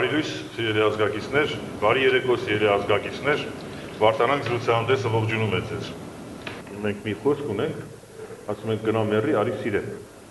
Բարի լույս, սիրելի ազգակիցներ, բարի երեկո, սիրելի ազգակիցներ, Վարդանանք զրուցահանդեսը ողջունում է ձեզ։ Մենք մի խոսք ունենք, ասում ենք գնա մեռի, արի սիրե։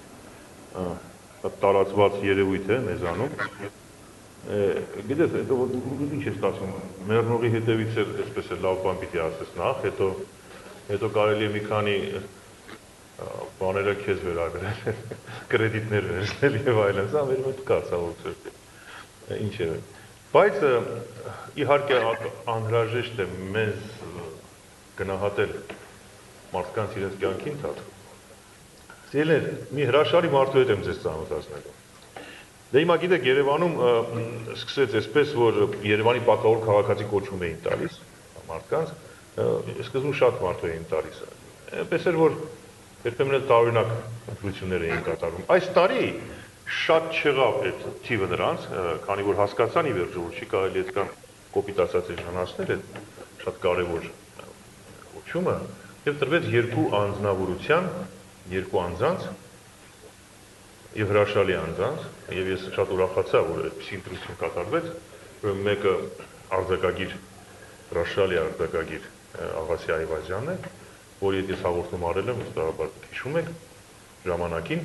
Տարածված երևույթ է մեզանում։ Գիտես, հետո ինչ ես ասում, մեռնողի հետևից էլ այսպես է լավ բան պիտի ասես նախ, հետո կարելի է մի քանի բաները քեզ վերաբերել, կրեդիտներ վերցնել եւ այլն, սա մեր մոտ կա ցավոք։ Ինչ է։ Բայց իհարկե անհրաժեշտ է մեզ գնահատել մարդկանց իրենց կյանքի ընթացքում։ Սիրելիներ, մի հրաշալի մարդու հետ եմ ձեզ ծանոթացնելու։ Դե հիմա գիտեք, Երևանում սկսեց այսպես, որ Երևանի պատվավոր քաղաքացի կոչում էին տալիս մարդկանց, սկզբում շատ մարդու էին տալիս։ Այնպես էր, որ երբեմն էլ տարօրինակ ընտրություններ էին կատարվում։ Այս տարի շատ չեղավ այդ թիվը նրանց, քանի որ հասկացան ի վերջո, որ չի կարելի այդքան կոպիտ ասած իշխանացնել այդ շատ կարևոր կոչումը, եւ տրվեց երկու անձնավորության, երկու անձանց եւ հրաշալի անձանց, եւ ես շատ ուրախացա, որ այդպիսի ընտրություն կատարվեց, որ մեկը արձակագիր, հրաշալի արձակագիր Աղասի Այվազյանն է, որի հետ ես հաղորդում արել եմ, վստահաբար հիշում եք, ժամանակին,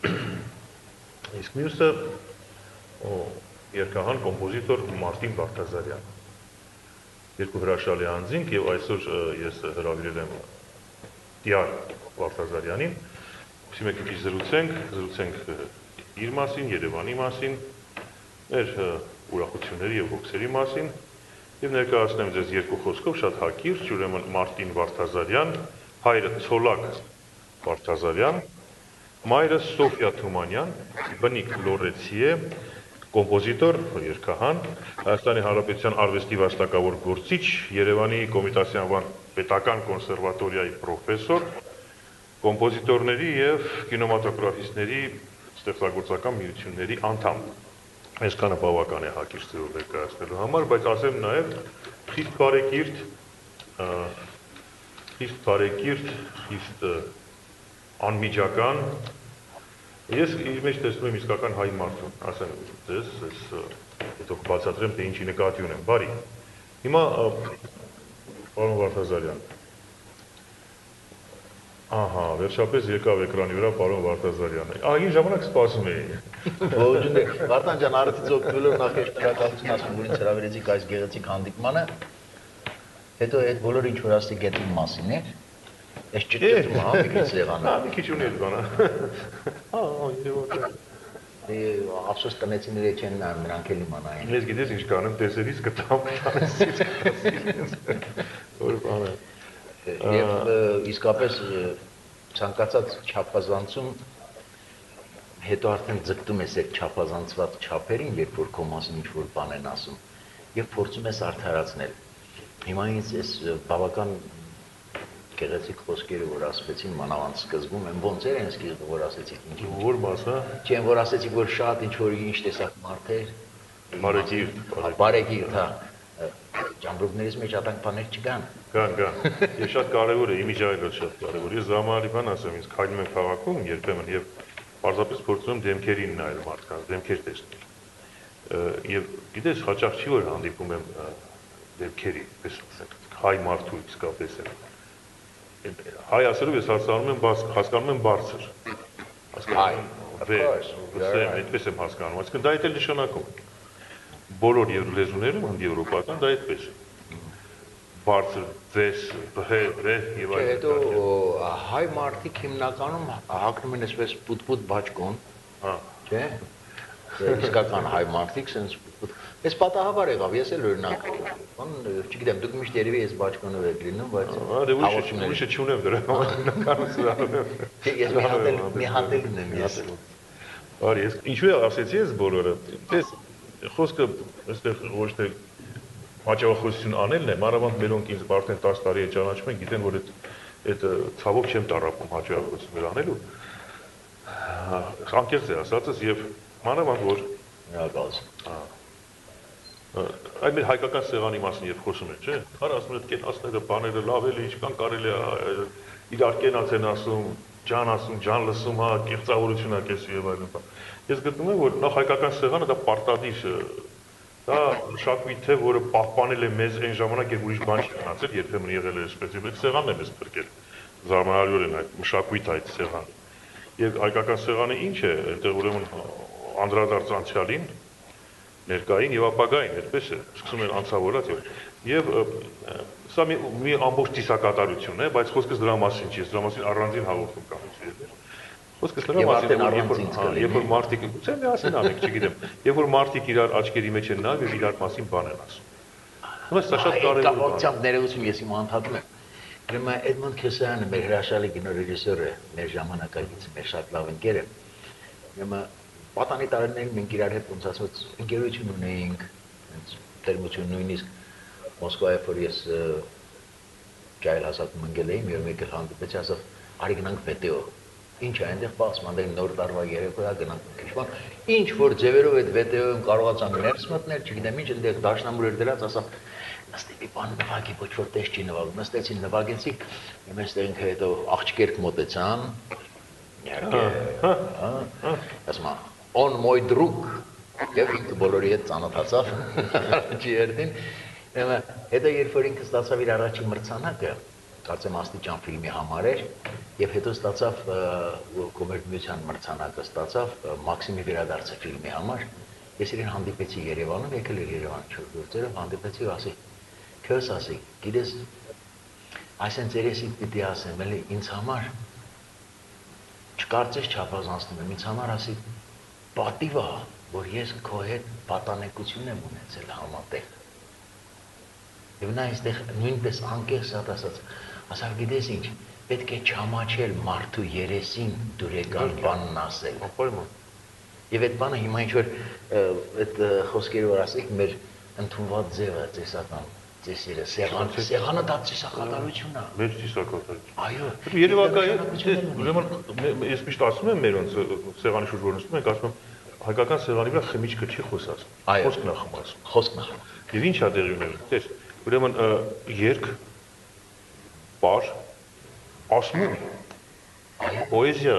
իսկ մյուսը երգահան կոմպոզիտոր Մարտին Վարդազարյանը։ Երկու հրաշալի անձինք եւ այսօր ես հրավիրել եմ Տիար Վարդազարյանին, ուսի մեկ քիչ զրուցենք իր մասին, Երևանի մասին, մեր ուրախությունների եւ հոգսերի մասին եւ ներկայացնեմ ձեզ երկու խոսքով շատ հակիրճ, ուրեմն Մարտին Վարդազարյան, հայրը Ցոլակ Վարդազարյան, մայրը Սոֆիա Թումանյան, բնիկ լորեցի է, կոմպոզիտոր, երգահան, Հայաստանի Հանրապետության արվեստի վաստակավոր գործիչ, Երևանի Կոմիտասի անվան պետական կոնսերվատորիայի պրոֆեսոր, կոմպոզիտորների եւ կինոմատոգրաֆիստների ստեղծագործական միությունների անդամ։ Այսքանը բավական է հակիրճ ձևով ներկայացնելու համար, բայց ասեմ նաեւ խիստ բարեկիրթ, խիստ անմիջական, ես իր մեջ տեսնում եմ իսկական հայ մարդուն, ասեմ ձեզ, հետո բացատրեմ, թե ինչի նկատի ունեմ, բարի, հիմա, պարոն Վարդազարյան, ահա, վերջապես եկավ էկրանի վրա պարոն Վարդազարյանը, ահագին ժամանակ սպասում էի։ Ողջույն եք, Վարդան ջան, արդից օգնելով նախ ես շնորհակալություն ասում, որ ինձ հրավիրեցիք այս գեղեցիկ հանդիպմանը, հետո այդ բոլորը ինչ որ ասի գետի մասին է, Ես ճտճտում հա, մի քիչ եղանա։ Մի քիչ ունի այդ բանը։ Ափսոս տնեցիները չեն նայում, նրանք էլ իմանային։ Ես գիտես ինչ կանեմ, տեսերից կտամ, կանեսից որ բան է։ Եվ իսկապես ցանկացած չափազանցում հետո արդեն ձգտում ես այդ չափազանցված չափերին, երբ որ քո մասին ինչ-որ բան են ասում, եւ փորձում ես արդարացնել։ Հիմա ինձ այս բավական գեղեցիկ խոսքերը, որ ասվեցին մանավանդ սկզբում, են ոնց էր այն սկիզբը, որ ասեցիք ինչ։ Որ մասը։ Չէ, որ ասեցիք, որ շատ ինչ-որ ինչ տեսակ մարդ էր։ Բարեկիրթ, հա։ Ջամբրուկներից մեջ ատանք բաներ չկան։ Կան։ Ես շատ կարևոր է, իմիջայլը շատ կարևոր։ Ես զամարի բան ասեմ, ինձ քայլում եմ քաղաքում երբեմն եւ պարզապես փորձում եմ դեմքերին նայել մարդկանց, դեմքեր տեսնել։ Եվ գիտես, հաճախ չի որ հանդիպում եմ դեմքերի, պես ասենք, հայ մարդու իսկապես է։ Հայ ասելով ես հասկանում եմ բարձր։ Հայ, այդպես եմ հասկանում, այսինքն դա էլ նշանակում։ Բոլոր լեզուներում, հնդեվրոպական, դա այդպես է։ Բարձր, ձես, վեհ եւ այլն։ Հետո հայ մարդիկ հիմնականում հագնում են այսպես պուտ-պուտ բաճկոն, չէ՞։ Իսկական հայ մարդիկ sense Ես պատահաբար եղավ, ես էլ օրինակ, չգիտեմ, դուք միշտ երևի ես բաճկոնով եք լինում, բայց ուրիշը չունեմ դրա համար, ես մի հատել ունեմ ես։ Արի, ինչու է ասեցի ես բոլորը, տես, խոսքը այստեղ ոչ թե հաճախոսություն անելն է, մանավանդ մերոնք ինձ արդեն 10 տարի է ճանաչում են, գիտեն, որ այդ ցավոք չեմ տառապում հաճախոսություններ անելու, անկեղծ է ասածս եւ մանավանդ որ Այդ մեր հայկական սեղանի մասին երբ խոսում են, չէ՞։ Արա ասում են կենացները, բաները լավ էլի, ինչքան կարելի է իրար կենաց են ասում, ջան լսում, հա, կեղծավորություն ա կես եւ այլն։ Ես գտնում եմ, որ նախ հայկական սեղանը դա պարտադիր Դա մշակույթ է, որը պահպանել է մեզ այն ժամանակ, երբ ուրիշ բան չի մնացել, երբեմն եղել է այսպես, եւ այդ սեղանն է մեզ փրկել։ Զարմանալիորեն այդ մշակույթը այդ սեղանը։ Եվ հայկական սեղանը ինչ է, այնտեղ ուրեմն անդրադարձ անցյալին, ներկային եւ ապագային, այդպես է, սկսում են անցավորած եւ սա մի ամբողջ ծիսակատարություն է, բայց խոսքս դրա մասին չի, դրա մասին առանձին հաղորդում կա։ Խոսքս դրա մասին է, երբ որ մարդիկ, գուցե միասին անենք, չգիտեմ, երբ որ մարդիկ իրար աչքերի մեջ են նայում եւ իրար մասին բան են ասում։ Ուրեմն սա շատ կարեւոր բան է։ Կապակցությամբ ներողություն ես իմ անդադում եմ։ Ուրեմն Էդմոնդ Քեսայանը մեր հրաշալի կինոռեժիսորը, մեր ժամանակակից, մեր շատ լավ ընկեր է։ Ուրեմն պատանի տարիներին մենք իրար հետ ոնց ասած ընկերություն ունեինք, տերմություն նույնիսկ Մոսկվայով որ ես ջայլ հասակում ընկել էի, մի օր մեկ էլ հանդիպեցի, ասավ արի գնանք վետեո։ Ինչ է այնտեղ պասում, այնտեղ նոր տարվա երեկոյա գնանք քիչման։ Ինչ որ ձևերով այդ վետեոյում կարողացանք ներս մտնել, չգիտեմ ինչ այնտեղ դաշնամուր էր դրած, ասավ նստի մի բան նվագի, ոչ որ տես չի նվագում, նստեցին նվագեցի, եւ այստեղ ինքը հետո աղջիկերք մոտեցան։ Իհարկե, ասма on мой друг, եւ ինքը բոլորի հետ ծանոթացավ, չի երդին, հետո երբ որ ինքը ստացավ իր առաջին մրցանակը, կարծեմ Աստիճան ֆիլմի համար էր, եւ հետո ստացավ կոմերցիոն մրցանակը ստացավ Մաքսիմի վերադարձը ֆիլմի համար, ես իրեն հանդիպեցի Երևանում, եկել էր Երևան չորձերով, հանդիպեցի ու ասի, քեզ ասի, գիտես, այսինքն երեսի պիտի ասեմ, էլի ինձ համար չկարծես չափազանցնում եմ, ինձ համար ասի պատիվ է, որ ես քո հետ պատանեկություն եմ ունեցել համատեղ։ Եվ նա այստեղ նույնպես անկեղծ ասավ, գիտես ինչ, պետք է չամաչել մարդու երեսին դուրեկան բանն ասել։ Եվ այդ բանը հիմա ինչ որ այդ խոսքերը որ ասեք մեր ընդունված ձևը ծեսական ծեսերը սեղանը դա ծեսակատարություն է։ Մեր ծեսակատարություն։ Այո։ Երևակայել, ուրեմն ես միշտ ասում եմ մեր ոնց սեղանի շուրջ որ նստում ենք, ասում եմ հայկական սեղանի վրա խմիչքը չի խոսացում։ Խոսքն է խմացում։ Խոսքն է։ Եվ ինչ է տեղի ունենում, տես, ուրեմն երգ, պար, ասմուն, պոեզիա,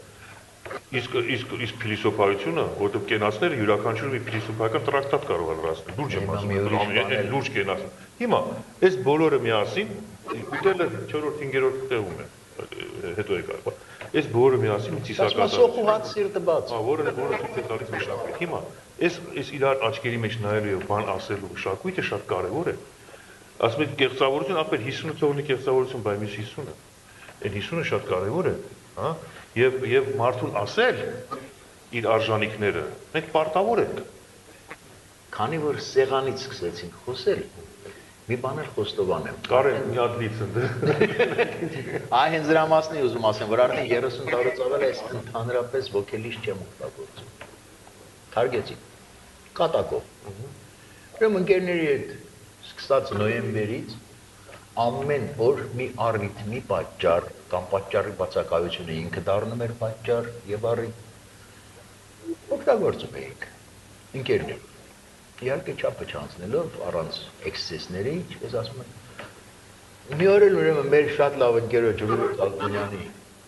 իսկ փիլիսոփայությունը, որտեղ կենացները յուրաքանչյուր մի փիլիսոփայական տրակտատ կարող են լրացնել, լուրջ եմ ասում, լուրջ կենաց։ Հիմա, այս բոլորը միասին, ուտելը 4-5-րդ տեղում է, հետո է կարող, այս բոլորը միասին ծիսակատար։ Սոխու հաց սիրտը բաց։ Որը ցույց է տալիս մշակույթ։ Հիմա, այս իրար աչքերի մեջ նայելու եւ բան ասելու մշակույթը շատ կարեւոր է։ Ասում եք կեղծավորություն, ապեր 50-ը թողնի կեղծավորություն, բայց մյուս 50-ը։ Այն 50-ը շատ կարեւոր է, հա? Եվ մարդուն ասել իր արժանինքները, մենք պարտավոր ենք։ Քանի որ սեղանից սկսեցինք խոսել, մի բան էլ խոստովանեմ։ Կարեն մի հատ լիցն դե։ Այ հենց դրա մասն եմ ուզում ասեմ, որ արդեն 30 տարուց ավել այս ընդհանրապես ոգելից չեմ օգտագործում։ Թարգեցի։ Կատակով։ Ուրեմն ընկերների հետ սկսած նոյեմբերից ամեն օր մի առիթ, մի պատճառ կամ պատճառի բացակայությունը ինքը դառնում էր պատճառ եւ առիթ օգտագործում էինք ընկերներ։ Իհարկե չափը չանցնելով առանց էքսցեսների, ինչպես ասում են։ Մի օր էլ ուրեմն մեր շատ լավ ընկերոջ Ռուբերտ Ալբանյանի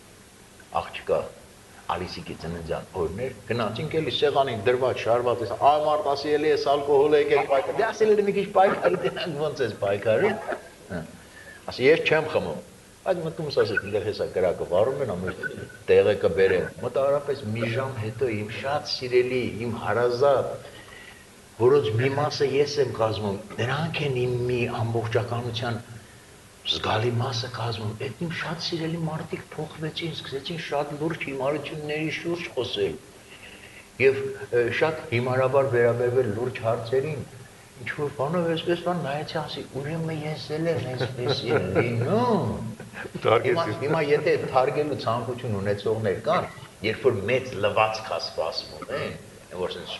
աղջկա Ալիսիկի ծննդյան օրներ գնացինք էլի սեղանին դրված շարված էս ամարտ ասի էլի էս ալկոհոլ է եկել պայքար։ Դե ասել էլի մի քիչ պայքարի դրանք ոնց էս պայքարի։ Ասի ես չեմ խմում։ Այդ մտումս ասեց ինձ հեսա կրակը վառում են ամեն տեղը կբերեն։ Մոտավորապես մի ժամ հետո իմ շատ սիրելի, իմ հարազատ որոնց մի մասը ես եմ կազմում, նրանք են իմ մի ամբողջականության զգալի մասը կազմում, այդ իմ շատ սիրելի մարդիկ փոխվեցին, սկսեցին շատ լուրջ հիմարությունների շուրջ խոսել եւ շատ հիմարաբար վերաբերվել լուրջ հարցերին, ինչ որ բանով այսպես բան նայեցի ասի, ուրեմն ես էլ եմ այսպես լինում։ Հիմա եթե թարգելու ցանկություն ունեցողներ կան, երբ որ մեծ լվացք ասվում են, որ sense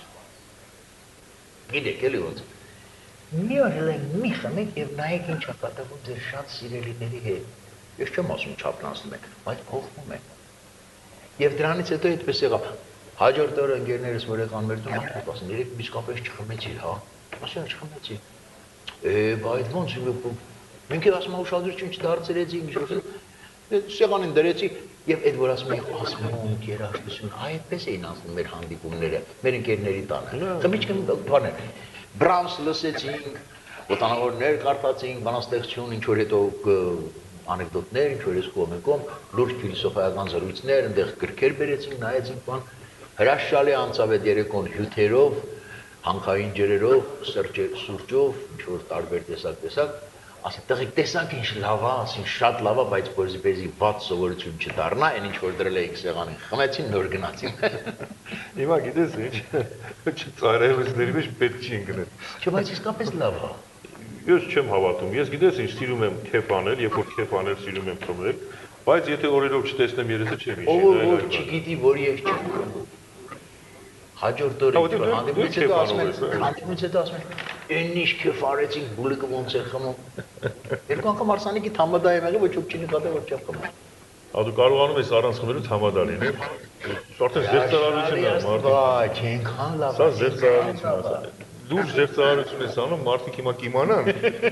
գիտեք էլի ոնց մի օր էլ մի խմեք եւ նայեք ինչ է կատարվում ձեր շատ սիրելիների հետ ես չեմ ասում չափնացնում եք բայց փոխվում է եւ դրանից հետո այդպես եղավ հաջորդ օրը ընկերներս որ եկան մեր տուն ասում երեք իսկապես չխմեցի հա ասա չխմեցի բայց ոնց մենք էլ ասում ուշադրություն չդարձրեցի ինչ որ սեղանին դրեցի եւ այդ որ ասում եք ասմունք երաժշտություն այդպես էին ասում մեր հանդիպումները մեր ընկերների տանը խմիչքը բաներ Բրամս լսեցինք, ոտանավորներ կարդացինք, բանաստեղծություն, ինչ որ հետո անեկդոտներ, ինչ որ ես կողմեկում, լուրջ փիլիսոփայական զրույցներ, այնտեղ գրքեր բերեցինք, նայեցինք, բան հրաշալի անցավ այդ երեկոն հյութերով, հանքային ջրերով, սուրճով, ինչ որ տարբեր տեսակ, ասի տղեկ տեսանք ինչ լավ է, ասին շատ լավ է, բայց որպեսզի վատ սովորություն չդառնա, այն ինչ որ դրել էինք սեղանին, խմեցին, նոր գնացին։ Հիմա գիտես ինչ, ծայրահեղությունների մեջ պետք չի ընկնել։ Չէ, բայց իսկապես լավ է։ Ես չեմ հավատում, ես գիտես ինչ սիրում եմ քեֆ անել, երբ որ քեֆ անել սիրում եմ խմել, բայց եթե օրերով չտեսնեմ երեսը չեմ հիշի։ Ով որ չգիտի, որ ես չեմ խմում։ Հաջորդ օրը հանդիպումից հետո ասում են, «Էն ինչ քեֆ արեցինք, բուլիկը ոնց է խմում»։ Երկու անգամ արսանիկի համադա եմ եղել, ոչ ոք չի նկատել, որ չեմ խմում։ Դու կարողանում ես առանց խմելուց համադա լինել։ Արդեն զեղծարարությունն է, մարդիկ։ Բայց այնքան լավ։ Սա զեղծարարություն է։ Դու զեղծարարություն ես անում, մարդիկ հիմա կիմանան։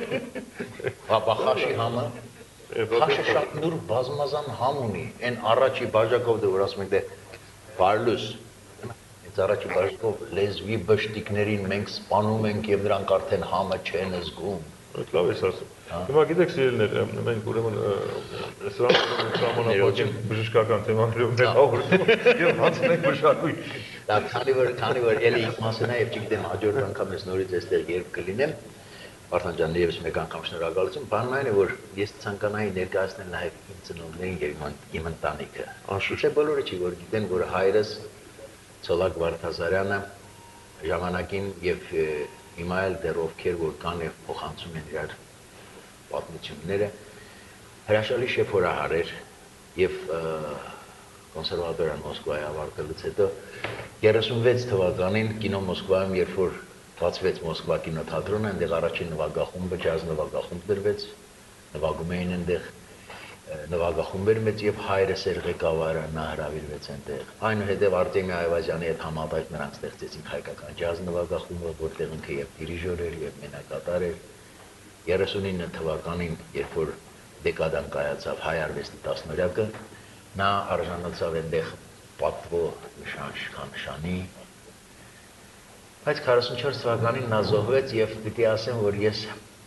Խաշի համը։ Խաշը շատ նուրբ բազմազան համ ունի։ Այն առաջի բաժակով դե որ ասում եք դե բարլուս առաջի բաժակով լեզվի բշտիկներին մենք սպանում ենք եւ նրանք արդեն համը չեն զգում։ Այդ լավ ես ասում։ Հիմա գիտեք սիրելիներ, մենք ուրեմն սահմանափակին բժշկական թեմաներով մեր հաղորդում եւ հանձնենք մշակույթ։ Դա քանի որ էլի մասն է եւ չգիտեմ հաջորդ անգամ ես նորից այստեղ երբ կլինեմ, Վարդան ջան, եւս մեկ անգամ շնորհակալություն։ Բանն այն է, որ ես ցանկանայի ներկայացնել նաեւ իմ ծնողներին եւ իմ ընտանիքը։ Անշուշտ բոլորը չի որ գիտեն, որ հայրս Ցոլակ Վարդազարյանը ժամանակին եւ հիմա էլ դեռ ովքեր որ կան եւ փոխանցում են իրար պատմությունները հրաշալի շեփորահար էր եւ կոնսերվատորիան Մոսկվայի ավարտելուց հետո 36 թվականին կինո Մոսկվայում երբ որ բացվեց Մոսկվա կինոթատրոնը, այնտեղ առաջին նվագախումբը, ջազ նվագախումբ դրվեց, նվագում էին այնտեղ նվագախումբեր մեծ եւ հայրս էր ղեկավարը, նա հրավիրվեց այնտեղ։ Այնուհետև Արտեմի Այվազյանի հետ համատեղ նրանք ստեղծեցին հայկական ջազ նվագախումբը, որտեղ ինքը եւ դիրիժոր էր եւ մենակատար էր։ 39 թվականին, երբ որ դեկադան կայացավ հայ արվեստի 10-նորյակը, նա արժանացավ այնտեղ պատվո նշանի։ Բայց 44 թվականին նա զոհվեց եւ պիտի ասեմ, որ ես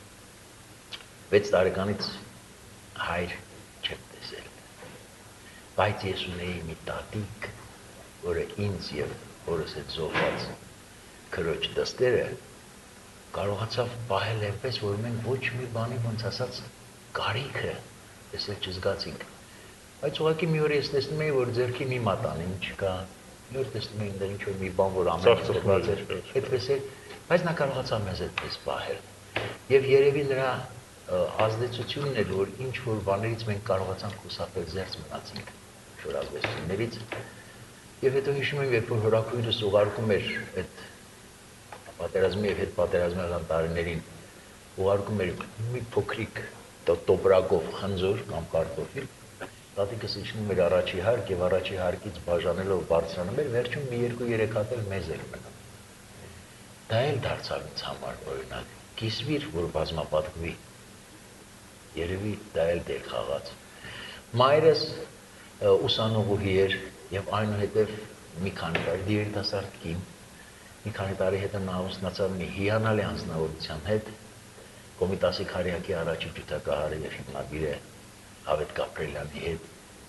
6 տարեկանից հայր չեմ տեսել։ Բայց ես ունեի մի տատիկ, որը ինձ եւ որս հետ զոհված քրոջ դստերը կարողացավ պահել այնպես, որ մենք ոչ մի բանի ոնց ասած կարիքը տեսել չզգացինք։ Բայց ուղղակի մի օր ես տեսնում էի, որ ձեռքի մի մատանին չկա։ Մի օր տեսնում էի դեռ ինչ-որ մի բան, որ ամեն ինչ էր, այդպես էր, բայց նա կարողացավ մեզ այդպես պահել։ Եվ երևի նրա ազդեցությունն էր, որ ինչ որ բաներից մենք կարողացանք խուսափել, զերծ մնացինք շորազվեստություններից։ Եվ հետո հիշում եմ, երբ որ հորաքույրս ուղարկում էր այդ պատերազմի եւ հետպատերազմական տարիներին, ուղարկում էր մի փոքրիկ տոպրակով խնձոր կամ կարտոֆիլ, տատիկս իջնում էր առաջի հարկ եւ առաջի հարկից բաժանելով բարձրանում էր, վերջում մի 2-3 հատ էլ մեզ էր մնում։ Դա էլ դարձավ ինձ համար օրինակ, կիսվիր, որ բազմապատկվի։ Երևի դա էլ դեր խաղաց։ Մայրս ուսանողուհի էր եւ այնուհետեւ մի քանի տարի երիտասարդ կին, մի քանի տարի հետո նա ամուսնացավ մի հիանալի անձնավորության հետ, Կոմիտասի քարյակի առաջի ջութակահարը եւ հիմնադիր է Ավետ Կապրելյանի հետ։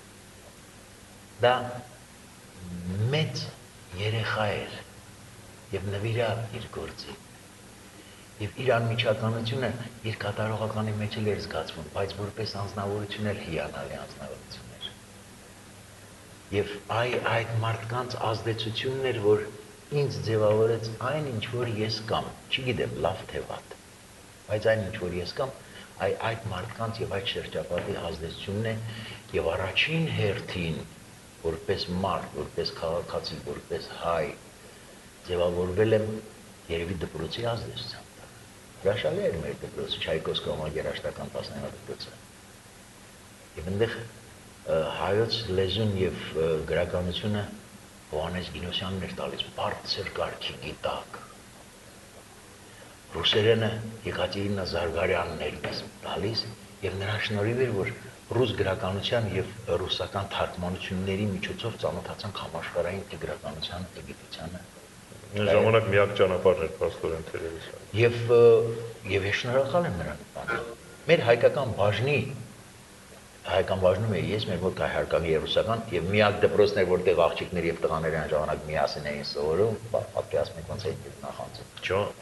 Դա մեծ երեխա էր եւ նվիրավ իր գործին։ Եվ իր անմիջականությունը իր կատարողականի մեջ էլ էր զգացվում, բայց որպես անձնավորություն էլ հիանալի անձնավորություն էր։ Եվ այդ մարդկանց ազդեցությունն էր, որ ինձ ձևավորեց այն, ինչ որ ես կամ, չգիտեմ, լավ թե վատ, բայց այն, ինչ որ ես կամ, այդ մարդկանց եւ այդ շրջապատի ազդեցությունն է եւ առաջին հերթին որպես մարդ, որպես քաղաքացի, որպես հայ ձևավորվել եմ երևի դպրոցի ազդեցությամբ։ Հրաշալի էր մեր դպրոցը, Չայկովսկի երաժշտական 10-րդ դպրոցը։ Եվ այնտեղ հայոց լեզուն եւ գրականությունը Հովհաննես Գինոսյանն էր տալիս բարձր կարգի գիտակ։ Ռուսերենը Եկատերինա Զարգարյանն էր տալիս եւ նրա շնորհիվ էր, որ ռուս գրականության եւ ռուսական թարգմանությունների միջոցով ծանոթացանք համաշխարհային գրականության գիտությանը Ժամանակ միակ ճանապարհն էր փաստորեն թերևս։ Եվ ես շնորհակալ եմ նրան։ Մեր հայկական բաժնում էի ես, մեր մոտ կա հայկական եւ ռուսական եւ միակ դպրոցներ, որտեղ աղջիկներ եւ տղաներ այն ժամանակ միասին էին սովորում, պատկերացնեք ոնց էին նախանցում։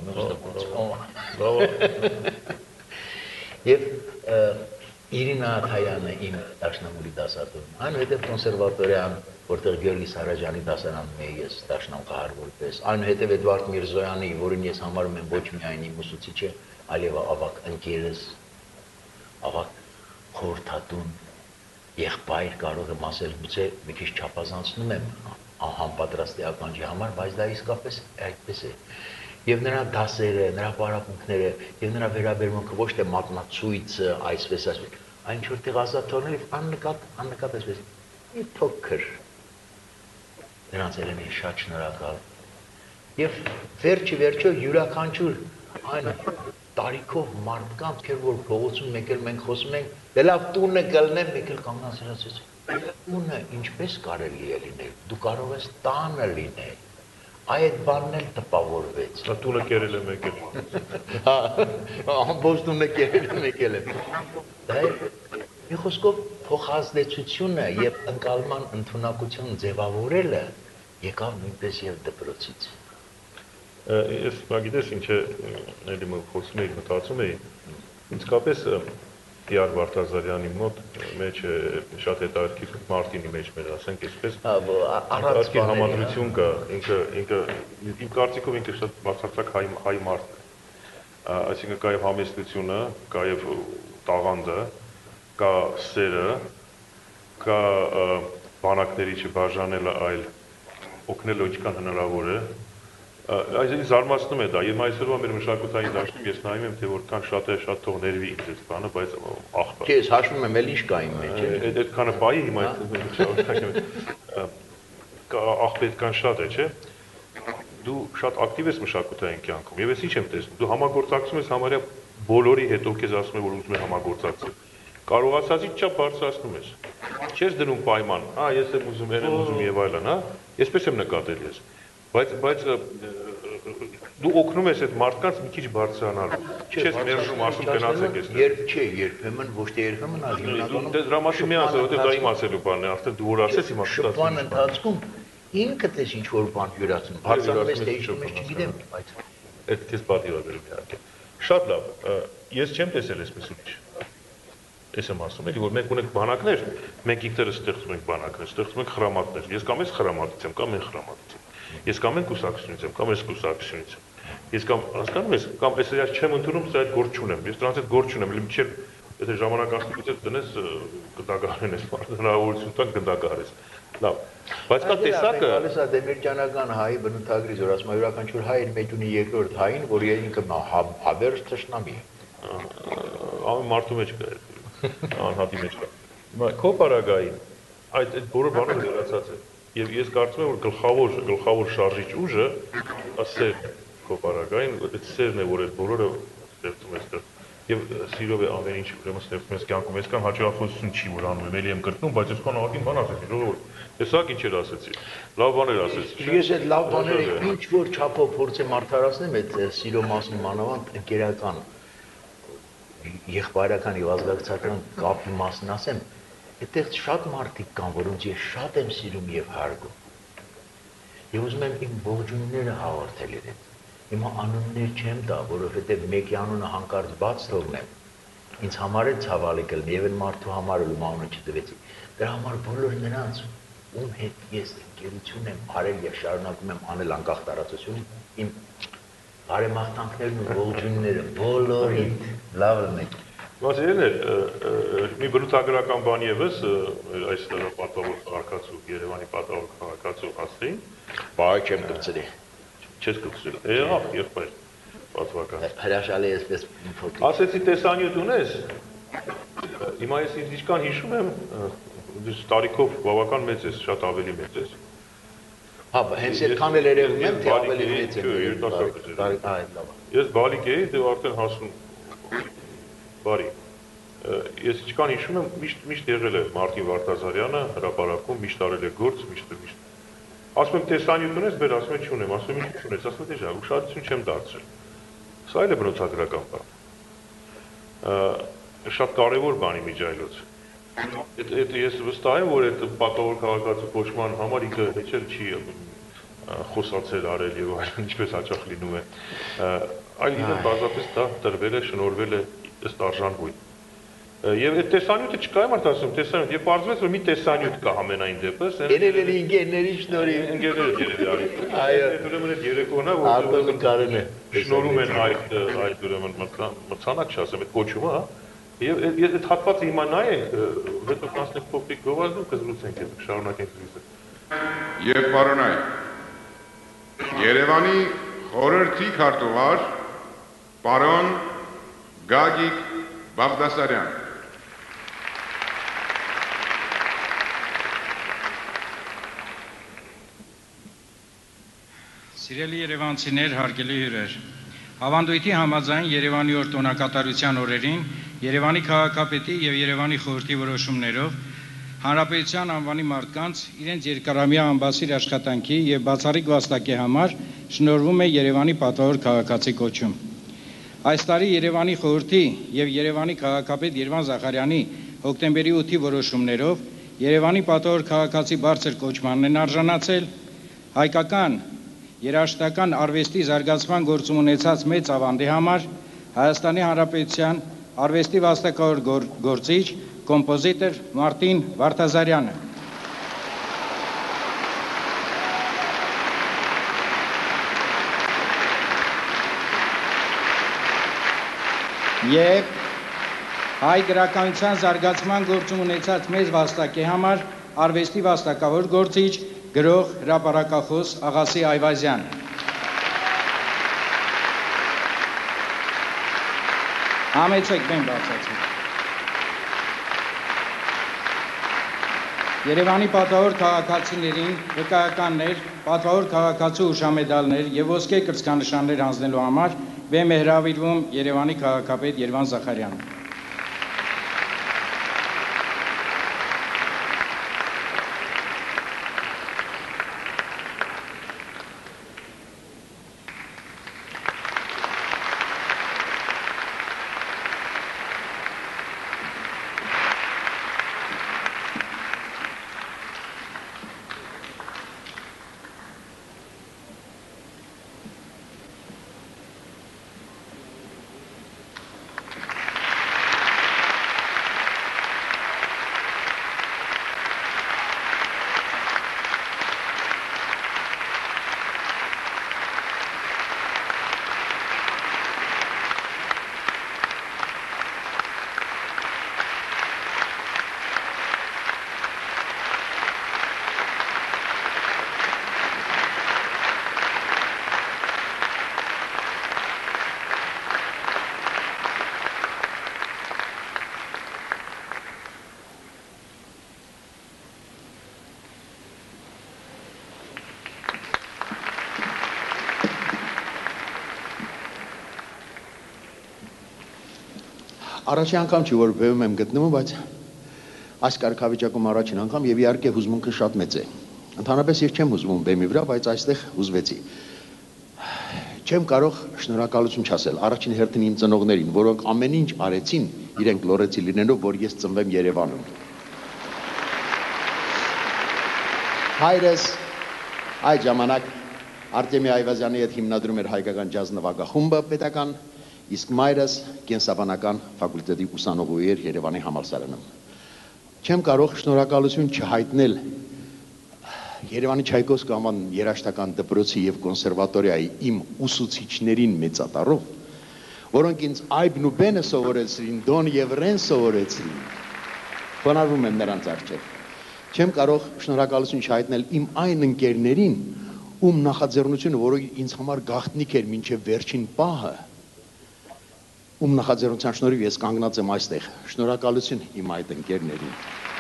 Եւ Իրինա Թայանը իմ դաշնամուրի դասատուն, այնուհետև կոնսերվատորիան, որտեղ Գյորգի Սարաջյանի դասարանում էի ես դաշնամկահար որպես, այնուհետև Էդվարդ Միրզոյանի, որին ես համարում եմ ոչ միայն իմ ուսուցիչը, այլև ավագ ընկերս, ավագ խորհրդատուն, եղբայր կարող եմ ասել, գուցե մի քիչ չափազանցնում եմ անպատրաստի ականջի համար, բայց դա իսկապես այդպես է։ Եվ նրա դասերը, նրա պարապմունքները, եւ նրա վերաբերմունքը ոչ թե մատնացույցը, այսպես, այն ինչ-որտեղ ազատ թողնել եւ աննկատ այսպես, մի փոքր նրանց էլ եմ շատ շնորհակալ։ Եվ վերջը յուրաքանչյուր այն տարիքով մարդկանց, որ փողոցում մեկ էլ մենք խոսում ենք, դե լավ տունը կլնեմ, մեկ էլ կանգնած ասած, տունը ինչպես կարելի է լինել, դու կարող ես տանը լինել։ Այդ բանն էլ տպավորվեց։ Տունը կերել է մեկ էլ։ Հա, ամբողջ տունը կերել է մեկ էլ։ Դա մի խոսքով փոխազդեցությունը եւ ընկալման ընդունակություն ձևավորելը եկավ նույնպես եւ դպրոցից։ Ես գիտես ինչ է, էլի խոսում էի, մտածում էի, իսկապես Տիար Վարդազարյանի մոտ մեջ շատ հետաքրքիր Մարտինի մեջ մեր ասենք այսպես առանցքի համադրություն կա, ինքը իմ կարծիքով ինքը շատ բացարձակ հայ մարդ է, այսինքն կա եւ համեստությունը, կա եւ տաղանդը, կա սերը, կա բանակների չբաժանելը, այլ օգնելը ինչքան հնարավոր է։ Այսինքն զարմացնում է դա, եւ այսօրվա մեր մշակութային դաշտում ես նայում եմ, թե որքան շատ է շատ թող ներվի ինձ այս բանը, բայց աղբա։ Ես հաշվում եմ, էլ ինչ կա իմ մեջ։ Այդքանը բայ հիմա աղբա այդքան շատ է, չէ։ Դու շատ ակտիվ ես մշակութային կյանքում, եւ ես ինչ եմ տեսնում, դու համագործակցում ես համարյա բոլորի հետ, ովքեր ասում են, որ ուզում են համագործակցել։ Կարողացածից չափ բարձրացնում ես։ Չես դնում պայման, ես եմ ուզում, եմ ուզում եւ այլն, հա։ Այսպես եմ նկատել ես։ Բայց դու օգնում ես այդ մարդկանց մի քիչ բարձրանալու։ Չես մերժում, ասում գնացեք այստեղ։ Երբեմն ոչ թե երբեմն, այլ հիմնականում։ Դե դրա մասին մի ասա, որտեղ դա իմ ասելու բանն է, արդեն դու որ ասես հիմա ստացվում։ Շփման ընթացքում ինքդ ես ինչ որ բան յուրացնում։ Բարձրանում ես թե ինչ չգիտեմ, բայց այդ քեզ պատիվաբերում իհարկե։ Շատ լավ։ Ես չեմ տեսել այսպես ուրիշ։ Ես եմ ասում, էլի որ մենք ունենք բանակներ, մենք ինքներս ստեղծում ենք բանակներ, ստեղծում ենք խրամատներ։ Ես կամ ես խրամատից եմ, կամ ես խրամատից եմ։ Ես կամ են կուսակցությունից եմ, կամ ես կուսակցությունից եմ։ Ես կամ հասկանում ես, կամ ես չեմ ընդունում, սա այդ գործ չունեմ։ Ես դրանց հետ գործ չունեմ, մինչև եթե ժամանակ աստուծից դնես կդագարեն ես, հնարավորություն տան կդագարես։ Լավ։ Բայց կա տեսակը գալիս է դեմիրճանական հայի բնութագրից, որ ասում է յուրաքանչյուր հայ իր մեջ ունի երկրորդ հային, որ ինքը հավերժ թշնամի է։ Ամեն մարդու մեջ կա, անհատի մեջ կա։ Հիմա քո պարագային այդ բոլոր բաները դրացած է։ Եվ ես կարծում եմ, որ գլխավոր շարժիչ ուժը ասել քո պարագային, այդ սերն է, որ այդ բոլորը ստեղծում է այստեղ։ Եվ սիրով է ամեն ինչ ուրեմն ստեղծում ես կյանքում, այսքան հաջողություն չի որ անում եմ, էլի եմ կրկնում, բայց ես քան աղին բան ասեցի, ժողովուրդ։ Տեսակ ինչեր ասեցի։ Լավ բաներ ասեցի։ Ես այդ լավ բաները ինչ որ չափով փորձեմ արդարացնեմ այդ սիրո մասին մանավանդ ընկերական եղբայրական եւ ազգակցական կապի մասին ասեմ, այդտեղ շատ մարդիկ կան, որոնց ես շատ եմ սիրում եւ հարգում։ Եվ ուզում եմ իմ ողջույնները հաղորդել իրենց։ Հիմա անուններ չեմ տա, որովհետեւ մեկի անունը հանկարծ բաց թողնեմ։ Ինձ համար է ցավալի կլինի եւ այն մարդու համար ում անունը չտվեցի։ Դրա համար բոլոր նրանց, ում հետ ես ընկերություն եմ արել եւ շարունակում եմ անել անկախ տարածությունից, իմ բարեմաղթանքներն ու ողջույնները բոլորին լավ ըմեք։ Մասերներ, մի բնութագրական բան եւս այս պատվավոր քաղաքացու Երևանի պատվավոր քաղաքացու ասին, բայ չեմ կծրի։ Չես կծրել։ Եղավ եղբայր պատվական։ Հրաշալի էսպես փոքր։ Ասեցի տեսանյութ ունես։ Հիմա ես ինչքան հիշում եմ, տարիքով բավական մեծ ես, շատ ավելի մեծ ես։ Հա, հենց այդքան էլ երևում եմ, թե ավելի մեծ եմ։ Ես բալիկ էի, դե արդեն հասնում բարի։ Ես ինչքան հիշում եմ, միշտ եղել է Մարտին Վարդազարյանը հրապարակում, միշտ արել է գործ, միշտ Ասում եմ տեսանյութ ունես, բեր, ասում եմ չունեմ, ասում եմ ինչ ունես, ասում եմ դե ուշադրություն չեմ դարձրել։ Սա էլ է բնութագրական բան։ Շատ կարևոր բանի միջայլոց։ Այդ ես վստահ եմ, որ այդ պատահոր քաղաքացու կոչման համար ինքը հեչել չի խոսացել արել եւ այլն, ինչպես հաճախ լինում է։ Այլ իրեն բազապես դա տրվել է, շնորհվել է ըստ արժանվույն։ Եվ այդ տեսանյութը չկա, եմ ասում, տեսանյութ, եւ պարզվեց, որ մի տեսանյութ կա ամենայն դեպս։ Երևելի ինգերների շնորհիվ։ Ընկերները երևի։ Այո։ Ուրեմն այդ երեկոն է, որ Արտոն Կարեն է։ շնորհում են այդ ուրեմն մրցանակ չասեմ, այդ կոչումը, հա։ Եվ այդ հատվածը հիմա նայենք, հետո կանցնենք փոքրիկ գովազդում կզրուցենք, շարունակենք զրույցը։ Եվ պարոնայք, Երևանի խորհրդի քարտուղար պարոն Գագիկ Բաղդասարյան։ Սիրելի երևանցիներ, հարգելի հյուրեր, ավանդույթի համաձայն Երևանի օր տոնակատարության օրերին Երևանի քաղաքապետի եւ Երևանի խորհրդի որոշումներով Հանրապետության անվանի մարդկանց իրենց երկարամյա ամբասիր աշխատանքի եւ բացառիկ վաստակի համար շնորհվում է Երևանի պատվավոր քաղաքացի կոչում։ Այս տարի Երևանի խորհրդի եւ Երևանի քաղաքապետ Երվան Զախարյանի հոկտեմբերի 8-ի որոշումներով Երևանի պատվավոր քաղաքացի բարձր կոչմանն են արժանացել հայկական երաժշտական արվեստի զարգացման գործում ունեցած մեծ ավանդի համար Հայաստանի Հանրապետության արվեստի վաստակավոր գործիչ կոմպոզիտոր Մարտին Վարդազարյանը։ Եվ հայ գրականության զարգացման գործում ունեցած մեծ վաստակի համար արվեստի վաստակավոր գործիչ գրող հրապարակախոս Աղասի Այվազյան։ Համեցեք բեմ բացացին։ Երևանի պատվավոր քաղաքացիներին վկայականներ, պատվավոր քաղաքացու հուշամեդալներ եւ ոսկե կրծքանշաններ հանձնելու համար բեմ է հրավիրվում Երևանի քաղաքապետ Երվան Զախարյանը։ Առաջին անգամ չի, որ բեմում եմ գտնվում, բայց այս կարգավիճակում առաջին անգամ եւ իհարկե հուզմունքը շատ մեծ է։ Ընդհանրապես ես չեմ հուզվում բեմի վրա, բայց այստեղ հուզվեցի։ Չեմ կարող շնորհակալություն չասել առաջին հերթին իմ ծնողներին, որոնք ամեն ինչ արեցին, իրենք լորեցի լինելով, որ ես ծնվեմ Երևանում։ Հայրս այդ ժամանակ Արտեմի Այվազյանի հետ հիմնադրում էր հայկական ջազ նվագախումբը պետական, իսկ մայրս կենսաբանական ֆակուլտետի ուսանողուհի էր Երևանի համալսարանում։ Չեմ կարող շնորհակալություն չհայտնել Երևանի Չայկովսկի անվան երաժշտական դպրոցի եւ կոնսերվատորիայի իմ ուսուցիչներին մեծատառով, որոնք ինձ այբն ու բենը սովորեցրին, դոն եւ ռեն սովորեցրին։ Խոնարհվում եմ նրանց առջև։ Չեմ կարող շնորհակալություն չհայտնել իմ այն ընկերներին, ում նախաձեռնությունը, որը ինձ համար գաղտնիք էր մինչև վերջին պահը, ում նախաձեռնության շնորհիվ ես կանգնած եմ այստեղ։ Շնորհակալություն իմ այդ ընկերներին։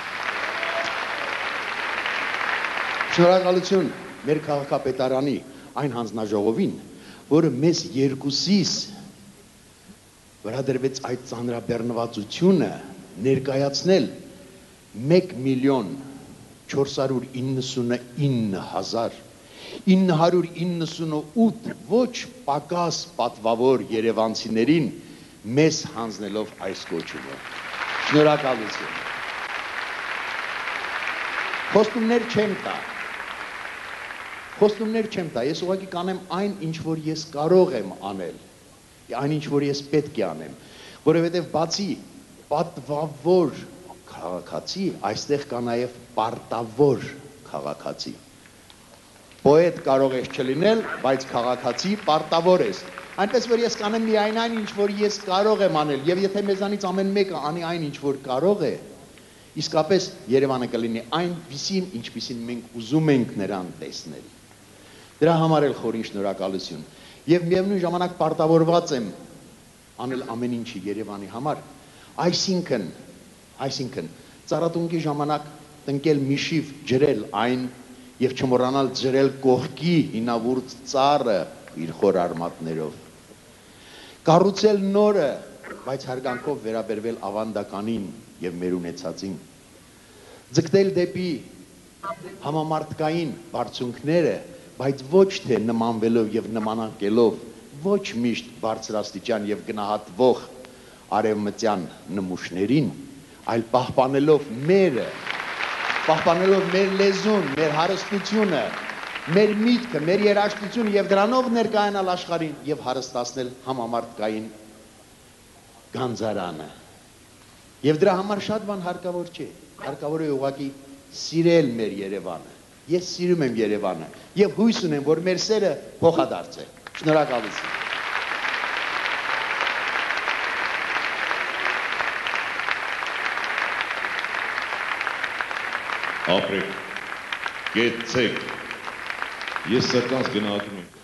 Շնորհակալություն մեր քաղաքապետարանի այն հանձնաժողովին, որը մեզ երկուսիս վերադրվեց այդ ծանրաբեռնվածությունը ներկայացնել 1,499,000 998 ոչ պակաս պատվավոր երևանցիներին մեզ հանձնելով այս կոչումը։ Շնորհակալություն։ Խոստումներ չեմ տա։ Խոստումներ չեմ տա, ես ուղղակի կանեմ այն, ինչ որ ես կարող եմ անել, այն, ինչ որ ես պետք է անեմ, որովհետև բացի պատվավոր քաղաքացի, այստեղ կա նաև պարտավոր քաղաքացի։ Պոետ կարող ես չլինել, բայց քաղաքացի պարտավոր ես։ Այնպես որ ես կանեմ միայն այն, ինչ որ ես կարող եմ անել, եւ եթե մեզանից ամեն մեկը անի այն, ինչ որ կարող է, իսկապես Երևանը կլինի այնպիսին, ինչպիսին մենք ուզում ենք նրան տեսնել։ Դրա համար էլ խորին շնորհակալություն։ Եվ միևնույն ժամանակ պարտավորված եմ անել ամեն ինչի Երևանի համար, այսինքն ծառատունքի ժամանակ տնկել միշիվ ջրել այն եւ չմոռանալ ջրել կողքի հինավուրց ծառը իր խոր արմատներով, կառուցել նորը, բայց հարգանքով վերաբերվել ավանդականին եւ մեր ունեցածին, ձգտել դեպի համամարտկային բարձունքները, բայց ոչ թե նմանվելով եւ նմանակելով ոչ միշտ բարձրաստիճան եւ գնահատվող արևմտյան նմուշներին, այլ պահպանելով մեր լեզուն, մեր հարստությունը, մեր միտքը, մեր երաժշտությունը եւ դրանով ներկայանալ աշխարհին եւ հարստացնել համամարտկային գանձարանը։ Եվ դրա համար շատ բան հարկավոր չէ, հարկավոր է ուղղակի սիրել մեր Երևանը։ Ես սիրում եմ Երևանը եւ հույս ունեմ, որ մեր սերը փոխադարձ է։ Շնորհակալություն։ Ապրեք, կեցեք, ես սրտանց գնահատում եմ։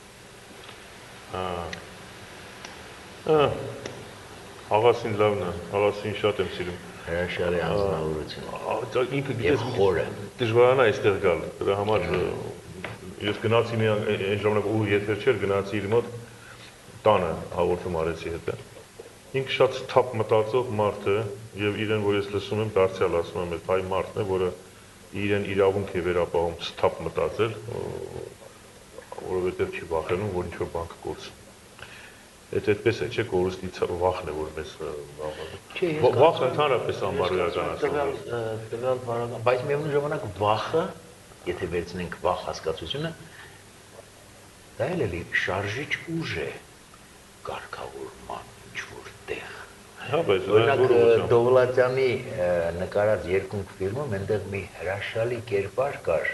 Աղասին լավն է, աղասին շատ եմ սիրում։ Հրաշալի անձնավորություն։ Ինքը Եվ խորը։ դժվարանա այստեղ գալ, դրա համար ես գնացի մի այն ժամանակ ու եթեր չէր, գնացի իր մոտ տանը հաղորդում արեցի հետը։ Ինքը շատ թափ մտածող մարդ է եւ իրեն, որ ես լսում եմ, դարձյալ ասում եմ, այդ հայ մարդն է, որը իրեն իրավունք է վերապահում թափ մտածել, որովհետև չի վախենում, որ ինչ-որ բան կկորցնի։ Այդ այդպես է, չէ՞, կորուստի վախն է, որ մեզ վախը ընդհանրապես անբարոյական տվյալ բարական, բայց միևնույն ժամանակ վախը, եթե վերցնենք վախ հասկացությունը, դա էլ շարժիչ ուժ է կարգավորման ինչ-որ տեղ։ Օրինակ Դովլատյանի նկարած երկունք ֆիլմում այնտեղ մի հրաշալի կերպար կար,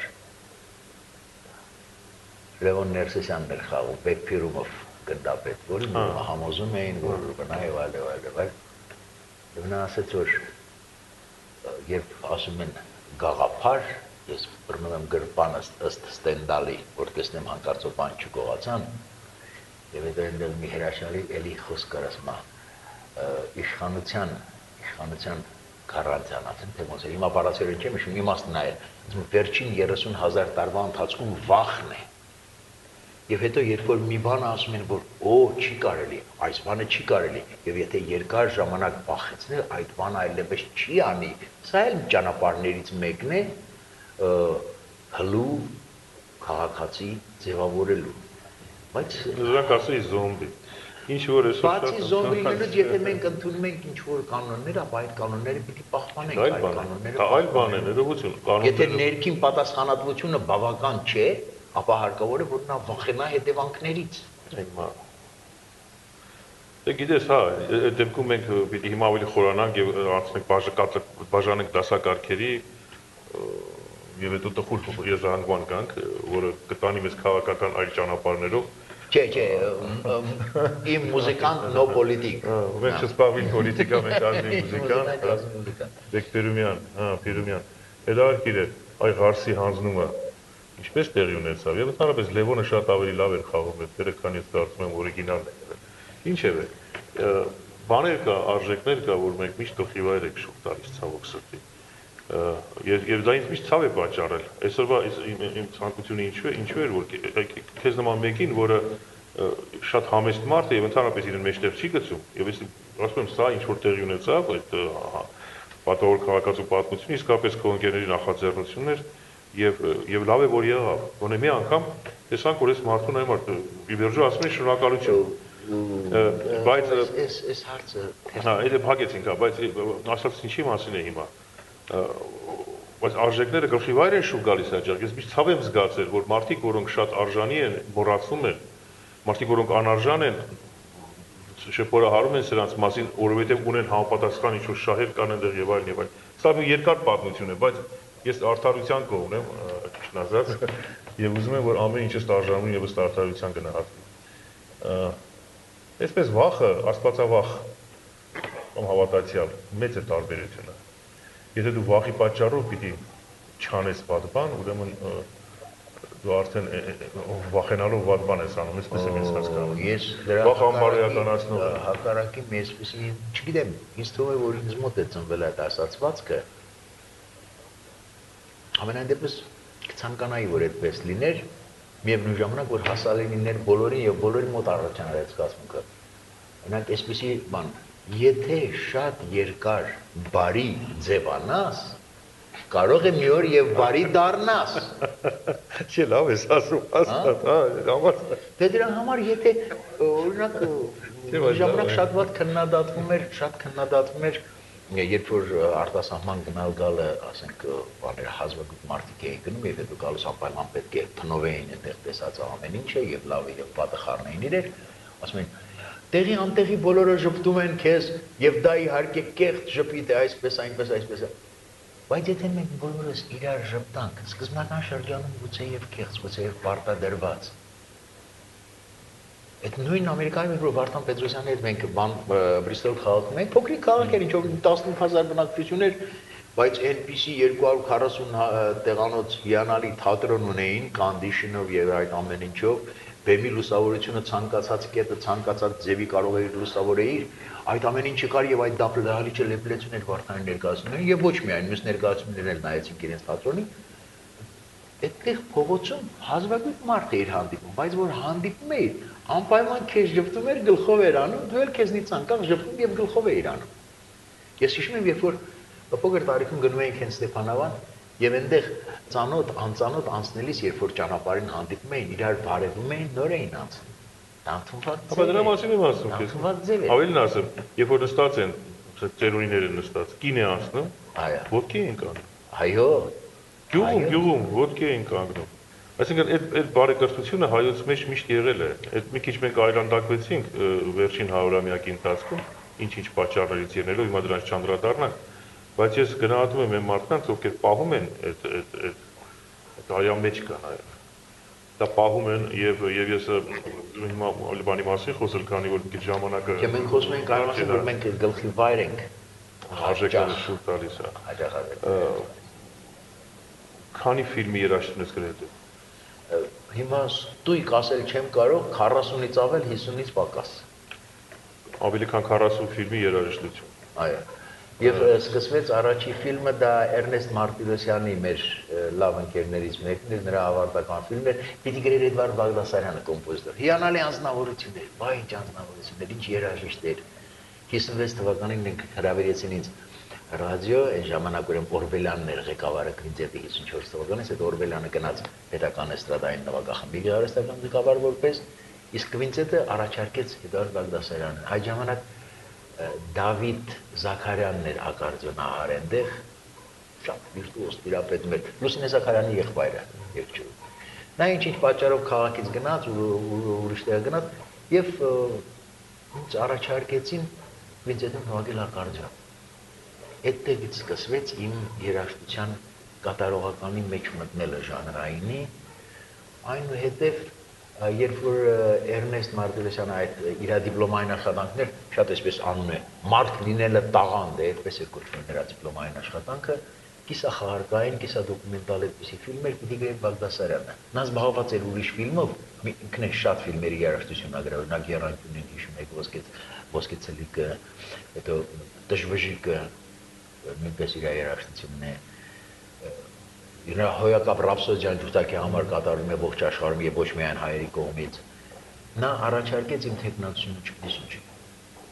Լևոն Ներսիսյանն էր խաղում, Բեկփիրումով գնդապետ, որին համոզում էին, որ բնա եւ այլ, եւ նա ասաց, որ երբ ասում են գաղափար, ես բռնում եմ գրպանը ըստ Ստենդալի, որ տեսնեմ հանկարծով բան չկողացան, եւ այդ այնտեղ մի հրաշալի էլի խոսք կար, ասում իշխանության գարանտիան, ասեմ, թե ոնց է, հիմա բառացիորեն չեմ հիշում, իմաստն է, վերջին 30,000 տարվա ընթացքում վախն է։ Եվ հետո երբ որ մի բան ասում են, որ չի կարելի, այս բանը չի կարելի, եւ եթե երկար ժամանակ վախեցնել, այդ բանը այլևս չի անի, սա էլ ճանապարհներից մեկն է հլու քաղաքացի ձևավորելու։ Բայց դրանք ասի զոմբի։ Ինչ որ է բացի զոմբիներից, եթե մենք ընդունում ենք ինչ-որ կանոններ, ապա այդ կանոնները պիտի պահպանենք, այդ կանոնները։ Այլ բան է, ներողություն։ Եթե ներքին պատասխանատվությունը բավական չէ, ապա հարկավոր է, որ նա վախենա հետևանքներից։ Դե գիտես, հա, այդ դեպքում մենք պիտի հիմա ավելի խորանանք եւ անցնենք բաժանենք դասակարգերի եւ հետո տխուր եզրահանգման կանք, որը կտանի մեզ քաղաքական այլ ճանապարհներով։ Չէ, իմ մուզիկան նո պոլիտիկ։ Մենք չսպասվենք պոլիտիկա, մենք ազնիվ մուզիկան։ Բեկփիրումյան, Փիրումյան։ Հետաքրքիր է, այ Ղարսի հանձնումը ինչպես տեղի ունեցավ։ Եվ ընդհանրապես Լևոնը շատ ավելի լավ էր խաղում, այդերը քան ես կարծում եմ օրիգինալն է եղել։ Ինչևէ, բաներ կա, արժեքներ կա, որ մենք միշտ տոխիվայր ենք շուտ տալիս ցավոք սրտի։ Եվ դա ինձ միշտ ցավ է պատճառել։ Այսօրվա իմ ցանկությունը ինչու էր, որ քեզ նման մեկին, որը շատ համեստ մարդ է եւ ընդհանրապես իրեն մեջտեղ չի գցում, եւ ես ասում եմ, սա ինչ որ տեղի ունեցավ, այդ պատահոր քաղաքացու պատմությունը իսկապես քո ընկերների նախաձեռնությունն էր, եւ լավ է որ եղավ։ Գոնե մի անգամ տեսանք որ այս մարդուն համար իվերջո ասում են շնորհակալություն։ Բայց այս հարցը հա, այդ փակեցինք, բայց ասած ինչի մասին է հիմա։ Բայց արժեքները գլխի վայր են շուտ գալիս հաճախ։ Ես միշտ ցավ եմ զգացել, որ մարդիկ, որոնք շատ արժանի են, մոռացում են, մարդիկ, որոնք անարժան են, շփորահարում են սրանց մասին, որովհետև ունեն համապատասխան ինչ-որ շահեր կան այնտեղ եւ այլն եւ այլն։ Սա մի երկար պատմություն է, բայց ես արդարության կողմն եմ, ճիշտն ասած, եւ ուզում եմ, որ ամեն ինչը ստարժանում եւ ըստ արդարության գնահատվի։ Այսպես վախը, աստվածավախ կամ հավատացյալ, մեծ է տարբերությունը։ Եթե դու վախի պատճառով պիտի չանես վատ բան, ուրեմն դու արդեն վախենալով վատ բան ես անում, այսպես եմ ես հասկանում։ Ես վախ անբարոյականացնող եմ։ Հակառակի այսպեսի, չգիտեմ, ինձ թվում է, որ ինձ մոտ է ծնվել այդ ասացվածքը։ Ամենայն դեպս կցանկանայի, որ այդպես լիներ, միևնույն ժամանակ, որ հասալի լիներ բոլորին եւ բոլորի մոտ առաջանար այդ զգացմունքը։ Օրինակ, այսպեսի բան, եթե շատ երկար բարի ձևանաս, կարող է մի օր եւ բարի դառնաս։ Չէ, լավ ես ասում, հաստատ, հա, համար։ Դե դրա համար եթե օրինակ ժամանակ շատ ված քննադատվում էր, երբ որ արտասահման գնալ գալը, ասենք, բաները հազվագյուտ մարդիկ էին գնում, եւ հետո գալուց անպայման պետք է թնովեին այդտեղ տեսած ամեն ինչը եւ լավը եւ վատը խառնեին իրեր, ասում են տեղի անտեղի բոլորը ժպտում են քեզ եւ դա իհարկե կեղծ ժպիտ է, այսպես այնպես։ Բայց եթե մենք բոլորս իրար ժպտանք, սկզբնական շրջանում գուցե եւ կեղծ, գուցե եւ պարտադրված։ Այդ նույն Ամերիկայում որ Վարդան Պետրոսյանի հետ մենք Բրիստոլ քաղաքում ենք, փոքրիկ քաղաք էր, ինչով 15000 բնակչություն էր, բայց այնպիսի 240 տեղանոց հիանալի թատրոն ունեին, կոնդիշնով եւ այդ ամեն ինչով, բեմի լուսավորությունը ցանկացած կետը, ցանկացած ձևի կարող էր լուսավորեիր, այդ ամեն ինչը կար եւ այդ դափլալիչը լեփլեցուն էր Վարդանի ներկայացումները եւ ոչ միայն մյուս ներկայացումներն էլ նայեցինք իրենց թատրոնի։ Այդտեղ փողոցում հազվագյուտ մարդ էր հանդիպում, բայց որ հանդիպում էր, անպայման քեզ ժպտում էր, գլխով էր անում, դու էլ քեզնից անկախ ժպտում եւ գլխով էիր անում։ Ես հիշում եմ, երբ որ փոքր տարիքում գնում էինք հենց Ստեփանավան եւ այնտեղ ծանոթ, անծանոթ անցնելիս, երբ որ ճանապարհին հանդիպում էին, իրար բարևում էին, նոր էին անցնում։ Ապա դրա մասին եմ ասում քեզ։ Ավելին ասեմ, երբ որ նստած են, ծերունիները նստած, կին է անցնում, ոտքի են կանգնում։ Այո։ Գյուղում ոտքի են կանգնում։ Այսինքն այդ բարեկրթությունը հայոց մեջ միշտ եղել է։ Այդ մի քիչ մենք այլանդակվեցինք վերջին 100-ամյակի ընթացքում, ինչ-ինչ պատճառներից ելնելով, հիմա դրանց չանդրադառնանք, բայց ես գնահատում եմ այն մարդկանց, ովքեր պահում են այդ հայան մեջ կա նաև։ Դա պահում են եւ ես հիմա բանի մասին խոսել, քանի որ քիչ ժամանակը Եվ մենք խոսում ենք այն մասին, որ մենք գլխի վայր ենք արժեքները շուտ տալիս է։ Քանի ֆիլմի երաժշտություն ես գրել դու։ Հիմա ստույգ ասել չեմ կարող, 40-ից ավել 50-ից պակաս։ Ավելի քան 40 ֆիլմի երաժշտություն։ Այո։ Եվ սկսվեց առաջի ֆիլմը դա Էրնեստ Մարտիրոսյանի մեր լավ ընկերներից մեկն էր, նրա ավարտական ֆիլմն էր, պիտի գրեր Էդվարդ Բաղդասարյանը կոմպոզիտոր։ Հիանալի անձնավորություններ, վայ ինչ անձնավորություններ, ինչ երաժիշտներ։ 56 թվականին մենք հրավիրեցին ինձ ռադիո, այն ժամանակ ուրեմն Օրբելյանն էր ղեկավարը Քվինտետի 54 թվականից, այդ Օրբելյանը գնաց պետական էստրադային նվագախմբի գեղարվեստական ղեկավար որպես, իսկ Քվինտետը առաջարկեց Էդվարդ Բաղդասարյանին։ Այդ ժամանակ Դավիթ Զաքարյանն էր ակարդեոնահար այնտեղ, շատ վիրտուոզ տիրապետում էր, Լուսինե Զաքարյանի եղբայրը երգչուհի։ Նա ինչ-ինչ պատճառով քաղաքից գնաց ու ուրիշ տեղ գնաց եւ ինձ առաջարկեցին Քվինտետում նվագել ակարդեոն։ Այդտեղից սկսվեց իմ երաժշտության կատարողականի մեջ մտնելը ժանրայինի, այնուհետև երբ որ Էրնեստ Մարտիրոսյանը այդ իր դիպլոմային աշխատանքներ շատ այսպես անում է, մարդ լինելը տաղանդ է, այդպես է կոչվում նրա դիպլոմային աշխատանքը, կիսախաղարկային, կիսադոկումենտալ այդպիսի ֆիլմեր պիտի գրեր Բաղդասարյանը։ Նա զբաղված էր ուրիշ ֆիլմով, ինքն է շատ ֆիլմերի երաժշտություն ա գրել, օրինակ Եռանկյունին հիշում եք Ոսկե ցելիկը, հետո Դժվժիկը, նույնպես իր երաժշտությունն է։ Իրա հոյակապ ռապսոդիան ջութակի համար կատարում է ողջ աշխարհում եւ ոչ միայն հայերի կողմից։ Նա առաջարկեց իմ տեխնացությունը չգիտես ինչի։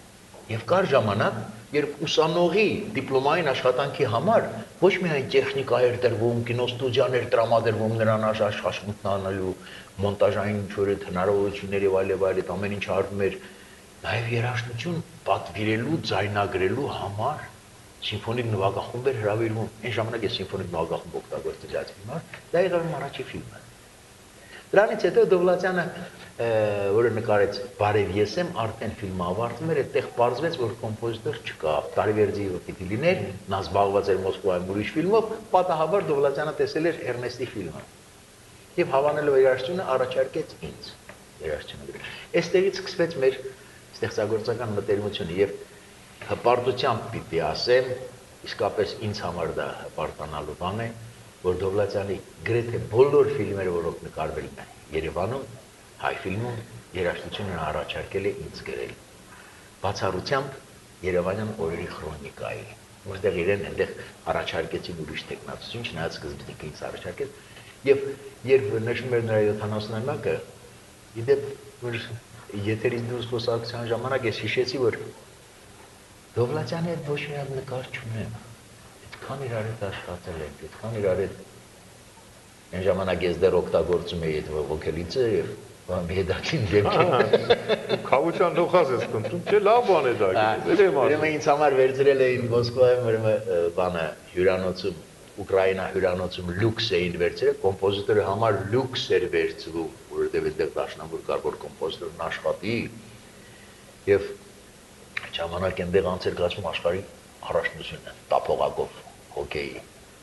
Եվ կար ժամանակ, երբ ուսանողի դիպլոմային աշխատանքի համար ոչ միայն տեխնիկա էր տրվում, կինոստուդիաներ տրամադրվում նրան աշխատանքն անելու, մոնտաժային ինչ-որ հնարավորություններ եւ այլ, ամեն ինչ արվում էր, նաեւ երաժշտություն պատվիրելու, ձայնագրելու համար սիմֆոնիկ նվագախումբ էր հրավիրվում։ Այն ժամանակ է սիմֆոնիկ նվագախումբ օգտագործել այդ ֆիլմը, դա եղավ իմ առաջի ֆիլմը։ Դրանից հետո Դովլաթյանը, որը նկարեց «Բարև ես եմ», արդեն ֆիլմը ավարտվում էր, այդտեղ պարզվեց, որ կոմպոզիտոր չկա, Տարիվերդիևը պիտի լիներ, նա զբաղված էր Մոսկվայում ուրիշ ֆիլմով, պատահաբար Դովլաթյանը տեսել էր Էրնեստի ֆիլմը։ Եվ հավանելով երաժշտությունը առաջարկեց ինձ երաժշտությունը գրել։ Այստեղից սկսվեց մեր ստեղծագործական մտերմությունը եւ հպարտությամբ պիտի ասեմ, իսկապես ինձ համար դա հպարտանալու բան է, որ Դովլաթյանի գրեթե բոլոր ֆիլմերը, որոնք նկարվել են Երևանում, հայ ֆիլմում, երաժշտությունը առաջարկել է ինձ գրել։ Բացառությամբ Երևանյան օրերի քրոնիկայի, որտեղ իրեն այնտեղ առաջարկեցին ուրիշ տեխնացություն, չնայած սկզբից ինձ առաջարկել, եւ երբ նշում էր նրա 70-ամյակը, իդեպ որ եթերից դուրս խոսակցության ժամանակ ես հիշեցի, որ Դովլաթյանի հետ ոչ միայն նկար չունեմ, այդքան իրար հետ աշխատել ենք, այդքան իրար հետ այն ժամանակ ես դեռ օգտագործում էի այդ ոգելիցը եւ բամբեդակին դեպքին Քավության դոխած ես կընտրում, չէ, լավ բան է դա, դե եմ ասում։ Ուրեմն ինձ համար վերցրել էին Մոսկվայում, ուրեմն բանը հյուրանոցում, Ուկրաինա հյուրանոցում լյուքս էին վերցրել, կոմպոզիտորի համար լյուքս էր վերցվում, որովհետեւ այդտեղ դաշնամուր կար, որ կոմպոզիտորն աշխատի եւ ժամանակ այնտեղ անցել գացում աշխարհի առաջնությունը, տափողակով հոկեյի։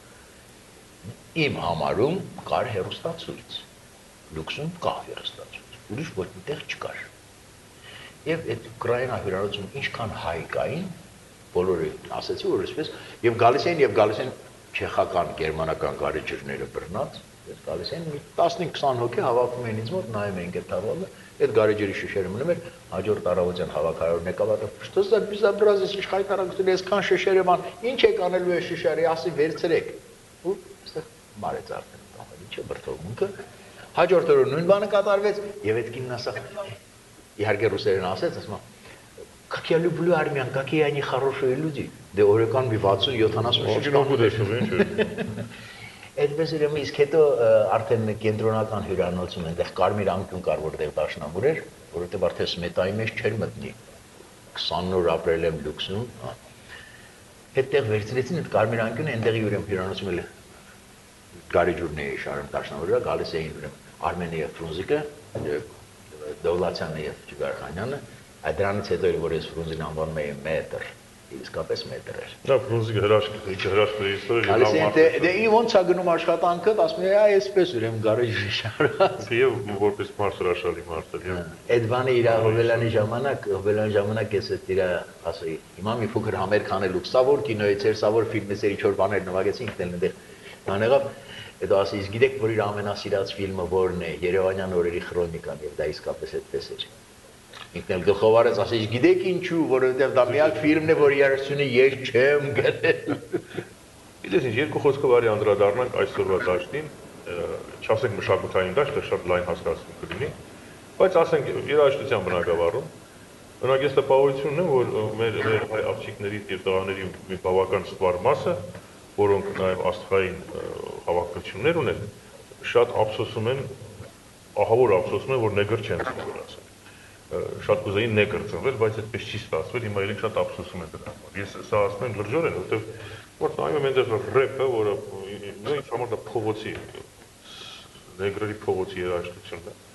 Իմ համարում կար հեռուստացույց, լյուքսում կա հեռուստացույց, ուրիշ ոչ միտեղ չկար։ Եվ այդ Ուկրաինա հյուրանոցում ինչքան հայ կային, բոլորը ասեցի, որ այսպես, եւ գալիս են չեխական, գերմանական գարեջրները բռնած, ես գալիս են 15-20 հոգի հավաքում են ինձ մոտ, նայում ենք այդ հավաքը, այդ գարեջրի շշերը մնում էր, հաջորդ առավոտյան հավաքարարն եկավ, «Что за безобразие, ինչ հայտարարություն է, այսքան շշեր եմ ան, ինչ եք անելու այս շշերը, ասի վերցրեք»։ Ու այստեղ մարեց արդեն, տաղել ինչ է բրթովմունքը։ Հաջորդ օրը նույն բանը կատարվեց, եւ այդ կինն ասա, իհարկե ռուսերեն ասեց, ասում «Как я люблю армян, какие они хорошие люди». Դե օրական մի 60-70 շշ։ Այդպես ուրեմն իսկ հետո արդեն կենտրոնական հյուրանոցում այնտեղ կարմիր անկյուն կար, որտեղ դաշնամուր էր, որովհետև արդեն սմետայի մեջ չէր մտնի։ 20 օր ապրել եմ լյուքսում, այդտեղ վերցրեցին այդ կարմիր անկյունը, այնտեղի ուրեմն հյուրանոցում էլ գարեջուրն էի շարում դաշնամուրը, գալիս էին ուրեմն Արմենը եւ Ֆրունզիկը, Դովլաթյանը եւ Ջիգարխանյանը, այդ դրանից հետո որ ես Ֆրունզին անվանում էի մետր, իսկապես մետր էր։ Դա Ֆրունզիկը հրաշքների история լավ մարդ։ Դե ոնց է գնում աշխատանքը, ասում է, այսպես ուրեմն գարեջրի շարած։ Եվ որպես մարդ հրաշալի մարդ էր։ Այդ բանը իր Հովելյանի ժամանակ ես այդ իր ասեի, հիմա մի փոքր համերգ անելու, սա որ կինոից էր, սա որ ֆիլմից էր, ինչ որ բաներ նվագեցինք դել այնտեղ։ Ան եղավ, հետո ասի, իսկ գիտեք, որ իր ամենասիրած ֆիլմը որն է, Երևանյան օրերի քրոնիկան, եւ դա իսկապես այդպես էր։ Ինքն էլ գլխովարեց, ասի, իսկ գիտեք ինչու, որովհետեւ դա միակ ֆիլմն է, որ երաժշտությունը ես չեմ գրել։ Գիտես ինչ, երկու խոսքով արի անդրադառնանք այսօրվա դաշտին, չասենք մշակութային դաշտ, շատ լայն հասկացություն կլինի, բայց ասենք երաժշտության բնագավառում, օրինակ ես տպավորություն ունեմ, որ մեր հայ աղջիկների եւ տղաների մի բավական սպառ մասը, որոնք նաեւ աստղային հավաքություններ ունեն, շատ ափսոսում են, ահավոր ափսոսում են, որ նեգր չեն ծնվել, ասենք։ Շատ կուզեին նեգր ծնվել, բայց այդպես չի ստացվել, հիմա իրենք շատ ափսոսում են դրա համար։ Ես սա ասում եմ լրջորեն, որովհետեւ որ նայում եմ այնտեղ ռեպը, որը ինձ համար դա փողոցի նեգրերի փողոցի երաժշտությունն է։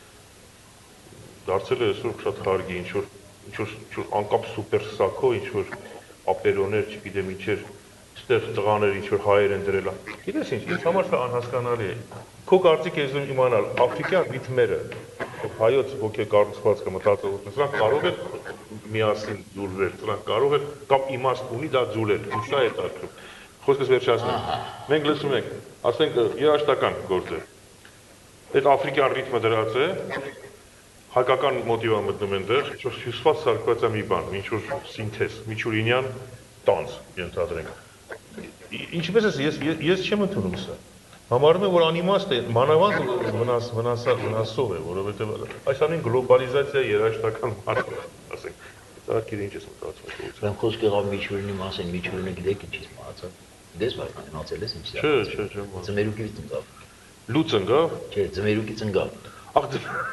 Դարձել է այսօր շատ հարգի, ինչ որ անկապ սուպեր սակո, ինչ որ ապերոներ, չգիտեմ ինչեր, այստեղ տղաներ ինչ որ հայեր են դրել։ Գիտես ինչ, ինձ համար դա անհասկանալի է։ Քո կարծիք ես ուզում իմանալ, աֆրիկյան ռիթմերը, հայոց ոգեկառուցվածքը մտածողությունը, սրանք կարող են միասին ձուլվել, սրանք կարող են կամ իմաստ ունի դա ձուլել, ինչա է հետաքրքրում։ Խոսքս վերջացնում եմ։ Մենք լսում ենք, ասենք երաժշտական գործ է։ Այդ աֆրիկյան ռիթմը դրած է, հայկական մոտիվա մտնում են դեր, ինչ որ հյուսված սարքված է մի բան, ինչ որ սինթեզ, միջուրինյան տանց ենթադրենք։ Ինչպես ես չեմ ընդունում սա։ Համարում եմ, որ անիմաստ է, մանավանդ վնասով է, որովհետև այս ամեն գլոբալիզացիա երաժշտական մարդ, ասենք, Հետաքրքիր ինչ ես մտածում այդ։ Բան խոսք եղավ միջուրինի մասին, միջուրինը գիտեք ինչի՞ց մահացավ։ Դες վարքան իմացել ես ինչ։ Չէ։ Ձմերուկից ընկավ։ Լուծ ընկավ։ Չէ, ձմերուկից ընկավ։ Ախ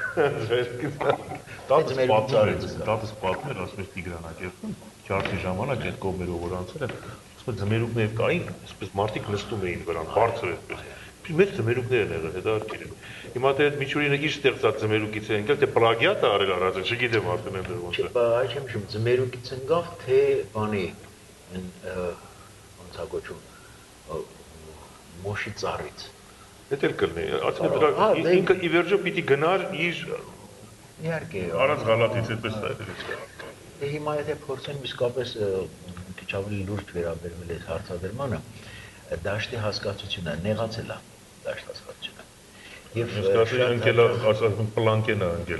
դատս պատմել, ասում ես Տիգրանակերտում, ջարդի ժամանակ այդ կողմերով որ անցել են, ասում են ձմերուկներ կային, այսպես մարդիկ նստում էին վրան, բարձր այսպես։ Մեծ ձմերուկներ են եղել, հետաքրքիր է։ Հիմա դե այդ միջուրինը իր ստեղծած ձմերուկից է ընկել, թե պլագիատ է արել առածը, չգիտեմ արդեն եմ դեռ ոնց է։ Չէ, չեմ հիշում, ձմերուկից ընկավ, թե բանի ոնց է կոչում մոշի ծառից։ Դա էլ կլինի, ասում եմ դրա ինքը ի վերջո պիտի գնար իր Իհարկե։ առանց գալատից այդպես է։ Դե հիմա եթե փորձենք իսկապես քիչ ավելի լուրջ վերաբերվել այս հարցադրմանը, դաշտի հասկացությունը նեղացել է դաշտ հասկացությունը։ Եվ ընկել ասում պլանկեն է ընկել։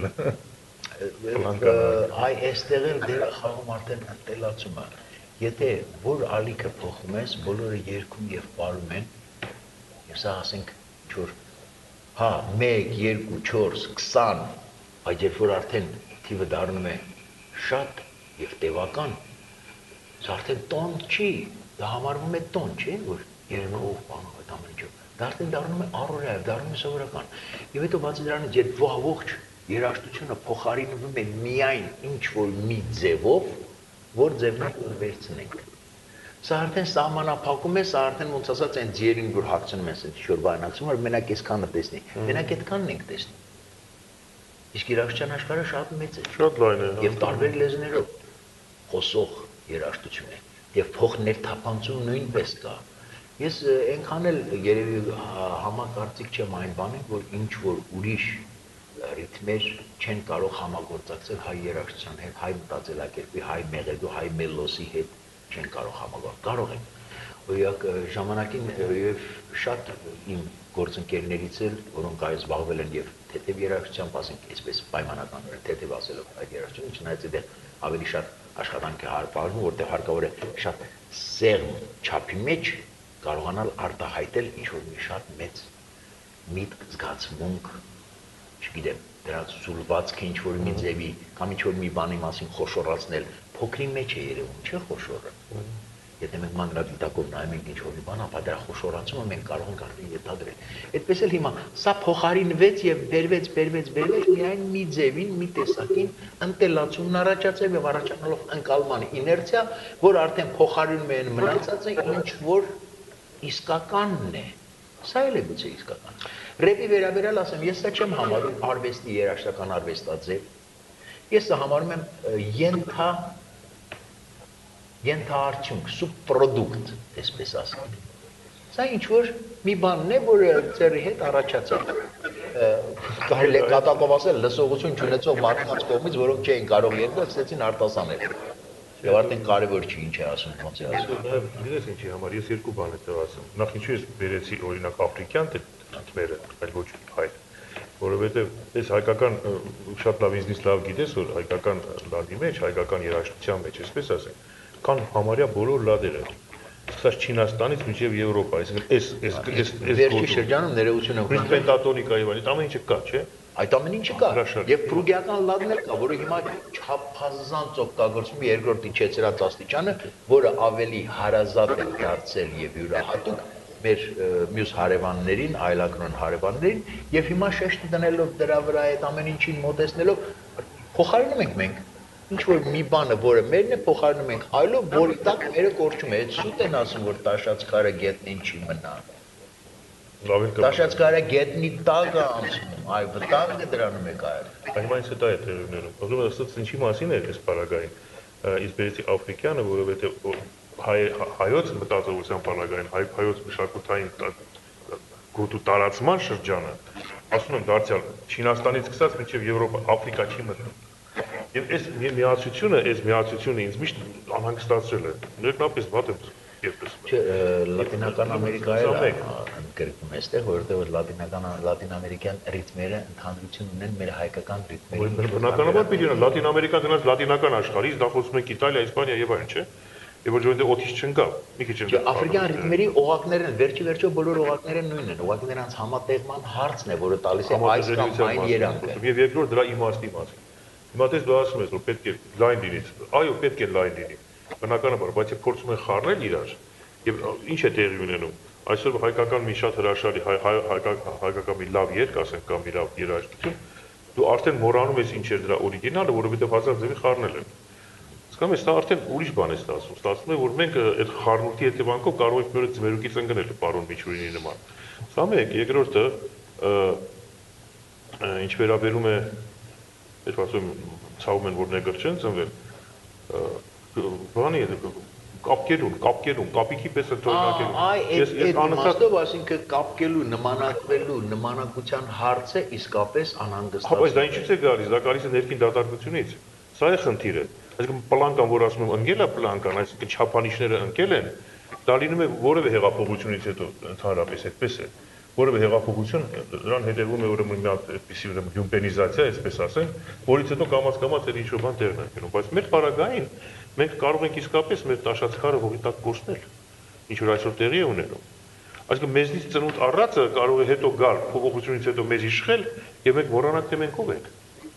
Այ այստեղ էլ դերը խաղում արդեն ընտելացումը։ Եթե որ ալիքը փոխում ես, բոլորը երգում եւ պարում են, եւ սա ասենք չոր հա 1 2 4 20, բայց երբ որ արդեն թիվը դառնում է շատ եւ տևական, սա արդեն տոն չի, դա համարվում է տոն, չէ՞ որ երնով բանով այդ ամեն ինչը։ Դա արդեն դառնում է առօրյա, դառնում է սովորական։ Եվ հետո բացի դրանից, երբ ողջ երաժշտությունը փոխարինվում է միայն ինչ որ մի ձևով, որ ձևն է վերցնենք։ Սա արդեն սահմանափակում է, սա արդեն ոնց ասած այն ձիերին որ հագցնում են, ինչ որ բայնացում, որ մենակ այսքանը տեսնի։ Մենակ այդքանն ենք տեսնում։ Իսկ երաժշտության աշխարհը շատ մեծ է։ Շատ լայն է։ Եվ տարբեր լեզուներով խոսող երաժշտություն է։ Եվ փոխներթափանցում նույնպես կա։ Ես այնքան էլ երևի համակարծիք չեմ այն բանին, որ ինչ որ ուրիշ ռիթմեր չեն կարող համագործակցել հայ երաժշտության հետ, հայ մտածելակերպի, հայ մեղեդու, հայ մելոսի հետ չեն կարող համագործակցել։ Կարող են։ Օրինակ ժամանակին եւ շատ իմ գործընկերներից էլ, որոնք այ զբաղվել են եւ թեթև երաժշտությամբ, ասենք, այսպես պայմանականորեն թեթև ասելով այդ երաժշտությունը, չնայած այդտեղ ավելի շատ աշխատանք է հարպարվում, որտեղ հարկավոր է շատ սեղմ չափի մեջ կարողանալ արտահայտել ինչ-որ մի շատ մեծ միտք, զգացմունք, չգիտեմ, դրանց սուլվածքը ինչ-որ մի ձևի կամ ինչ-որ մի բանի մասին խոշորացնել, փոքրի մեջ է երևում, չէ՞ խոշորը։ Եթե մենք մանրադիտակով նայում ենք ինչ-որ մի բան, ապա դրա խոշորացումը մենք կարող ենք արդեն ենթադրել։ Այդպես էլ հիմա սա փոխարինվեց եւ բերվեց միայն մի ձևին, մի տեսակին, ընտելացումն առաջացավ եւ առաջանալով ընկալման իներցիա, որ արդեն փոխարինում են մնացածը ինչ որ իսկականն է։ Սա էլ է գուցե իսկական։ Ռեպի վերաբերյալ ասեմ, ես սա չեմ համարում արվեստի երաժշտական արվեստաձև։ Ես սա համարում եմ ենթաարդյունք, սուբպրոդուկտ, այսպես ասենք։ Սա ինչ որ մի բանն է, որ ծերի հետ առաջացավ։ Կարելի է կատակով ասել լսողություն չունեցող մարդկանց կողմից, որոնք չէին կարող երգել, սկսեցին արտասանել։ Եվ արդեն կարևոր չի ինչ է ասում, ոնց է ասում։ Գիտես ինչի համար, ես երկու բան եմ ասում։ Նախ ինչու ես բերեցի օրինակ աֆրիկյան թեթմերը, այլ ոչ հայ, որովհետև այս հայկական շատ լավ ինձնից լավ գիտես, որ հայկական լադի մեջ, հայկական երաժշտության մեջ, այսպես ասենք, կան համարյա բոլոր լադերը։ Սկսած Չինաստանից մինչև Եվրոպա, այսինքն այս վերջի շրջանում ներողություն եմ խնդրում։ Պենտատոնիկայի բան, այդ ամեն ինչը կա, չէ՞։ Այդ ամեն ինչը կա։ Եվ պրուգիական լադն էլ կա, որը հիմա չափազանց օգտագործվում է երկրորդ իջեցրած աստիճանը, որը ավելի հարազատ է դարձել եւ յուրահատուկ մեր մյուս հարևաններին, այլակրոն հարևաններին, եւ հիմա շեշտ դնելով դրա վրա այդ ամեն ինչին մոտեցնելով փոխարինում ենք մենք ինչ որ մի բանը, որը մերն է, փոխարինում ենք այլով, որի տակ մերը կորչում է։ Այդ սուտ են ասում, որ տաշած քարը գետնին չի մնա։ Տաշած քարը գետնի տակ է անցնում, այ վտանգը դրանում է կայել։ Այո, այս դա է տերուներում։ Ուզում եմ ասած ինչի մասին է այս պարագային։ Իսկ բերեցի աֆրիկյանը, որովհետև հայոց մտածողության պարագային, հայոց մշակութային գոտու տարածման շրջանը, ասում եմ դարձյալ Չինաստանից սկսած մինչև Եվրոպա, Աֆրիկա չի մտնում։ Եվ այս միացությունը ինձ միշտ անհանգստացրել է։ Ներկնապես վատ եմ երբես։ Չէ, Լատինական Ամերիկայում կրկնում էստեղ, որովհետև լատինամերիկյան ռիթմերը ընդհանրություն ունեն մեր հայկական ռիթմերի։ Բնականաբար պիտի ունենա Լատին Ամերիկան գնաց լատինական աշխարհից, դա խոսում ենք Իտալիա, Իսպանիա եւ այլն, չէ՞։ Եվ ոչ որտեղ օթից չընկավ, մի քիչ ընկավ։ Աֆրիկյան ռիթմերի օղակներն վերջի բոլոր օղակները նույնն են։ Օղակի նրանց համատեղման հարցն է, որը տալիս է այս կամ այն երանգը։ Եվ երկրորդ դրա իմաստի մասին։ Հիմա դες դու ասում ես, որ պետք է լայն լինի։ Այո, պետք է լայն լինի։ Բնականաբար, բայց եթե փորձում են խառնել իրար, եւ ինչ է տեղի ունենում։ Այսօր հայկական մի շատ հրաշալի հայկական մի լավ երգ, ասենք, կամ մի լավ երաժշտություն, դու արդեն մոռանում ես ինչ էր դրա օրիգինալը, որովհետեւ հազար ձևի խառնել են։ Հասկանում ես, դա արդեն ուրիշ բան է ստացվում։ Ստացվում է, որ մենք այդ խառնուրդի հետևանքով կարող ենք նորից ձմերուկից ընկնել պարոն Միչուրինի նման։ Սա մեկ, երկրորդը ինչ վերաբերում է, ես ասում ցավում են, որ նեգր չեն ծնվել, բանի է կապկելուն, կապիկի պես է թողնակելուն։ Այդ իմաստով, այսինքն կապկելու, նմանակվելու, նմանակության հարցը իսկապես անհանգստացնում է։ Հա, բայց դա ինչից է գալիս, դա գալիս է ներքին դատարկությունից։ Սա է խնդիրը։ Այսինքն պլանկան, որ ասում եմ, ընկել է պլանկան, այսինքն չափանիշները ընկել են, դա լինում է որևէ հեղափոխությունից հետո ընդհանրապես այդպես է։ Որևէ հեղափոխություն դրան հետևում է ուրեմն մի հատ այդպիսի ուրեմն լյումպենիզացիա, այսպես ասենք, որից հետո կամաց-կամաց էլ ինչ-որ բան տեղն է գնում, բայց մեր պարագային մենք կարող ենք իսկապես մեր տաշածքարը հողի տակ կորցնել, ինչ որ այսօր տեղի է ունենում։ Այսինքն մեզնից ծնունդ առածը կարող է հետո գալ փոփոխությունից հետո մեզ իշխել եւ մենք մոռանանք թե մենք ով ենք։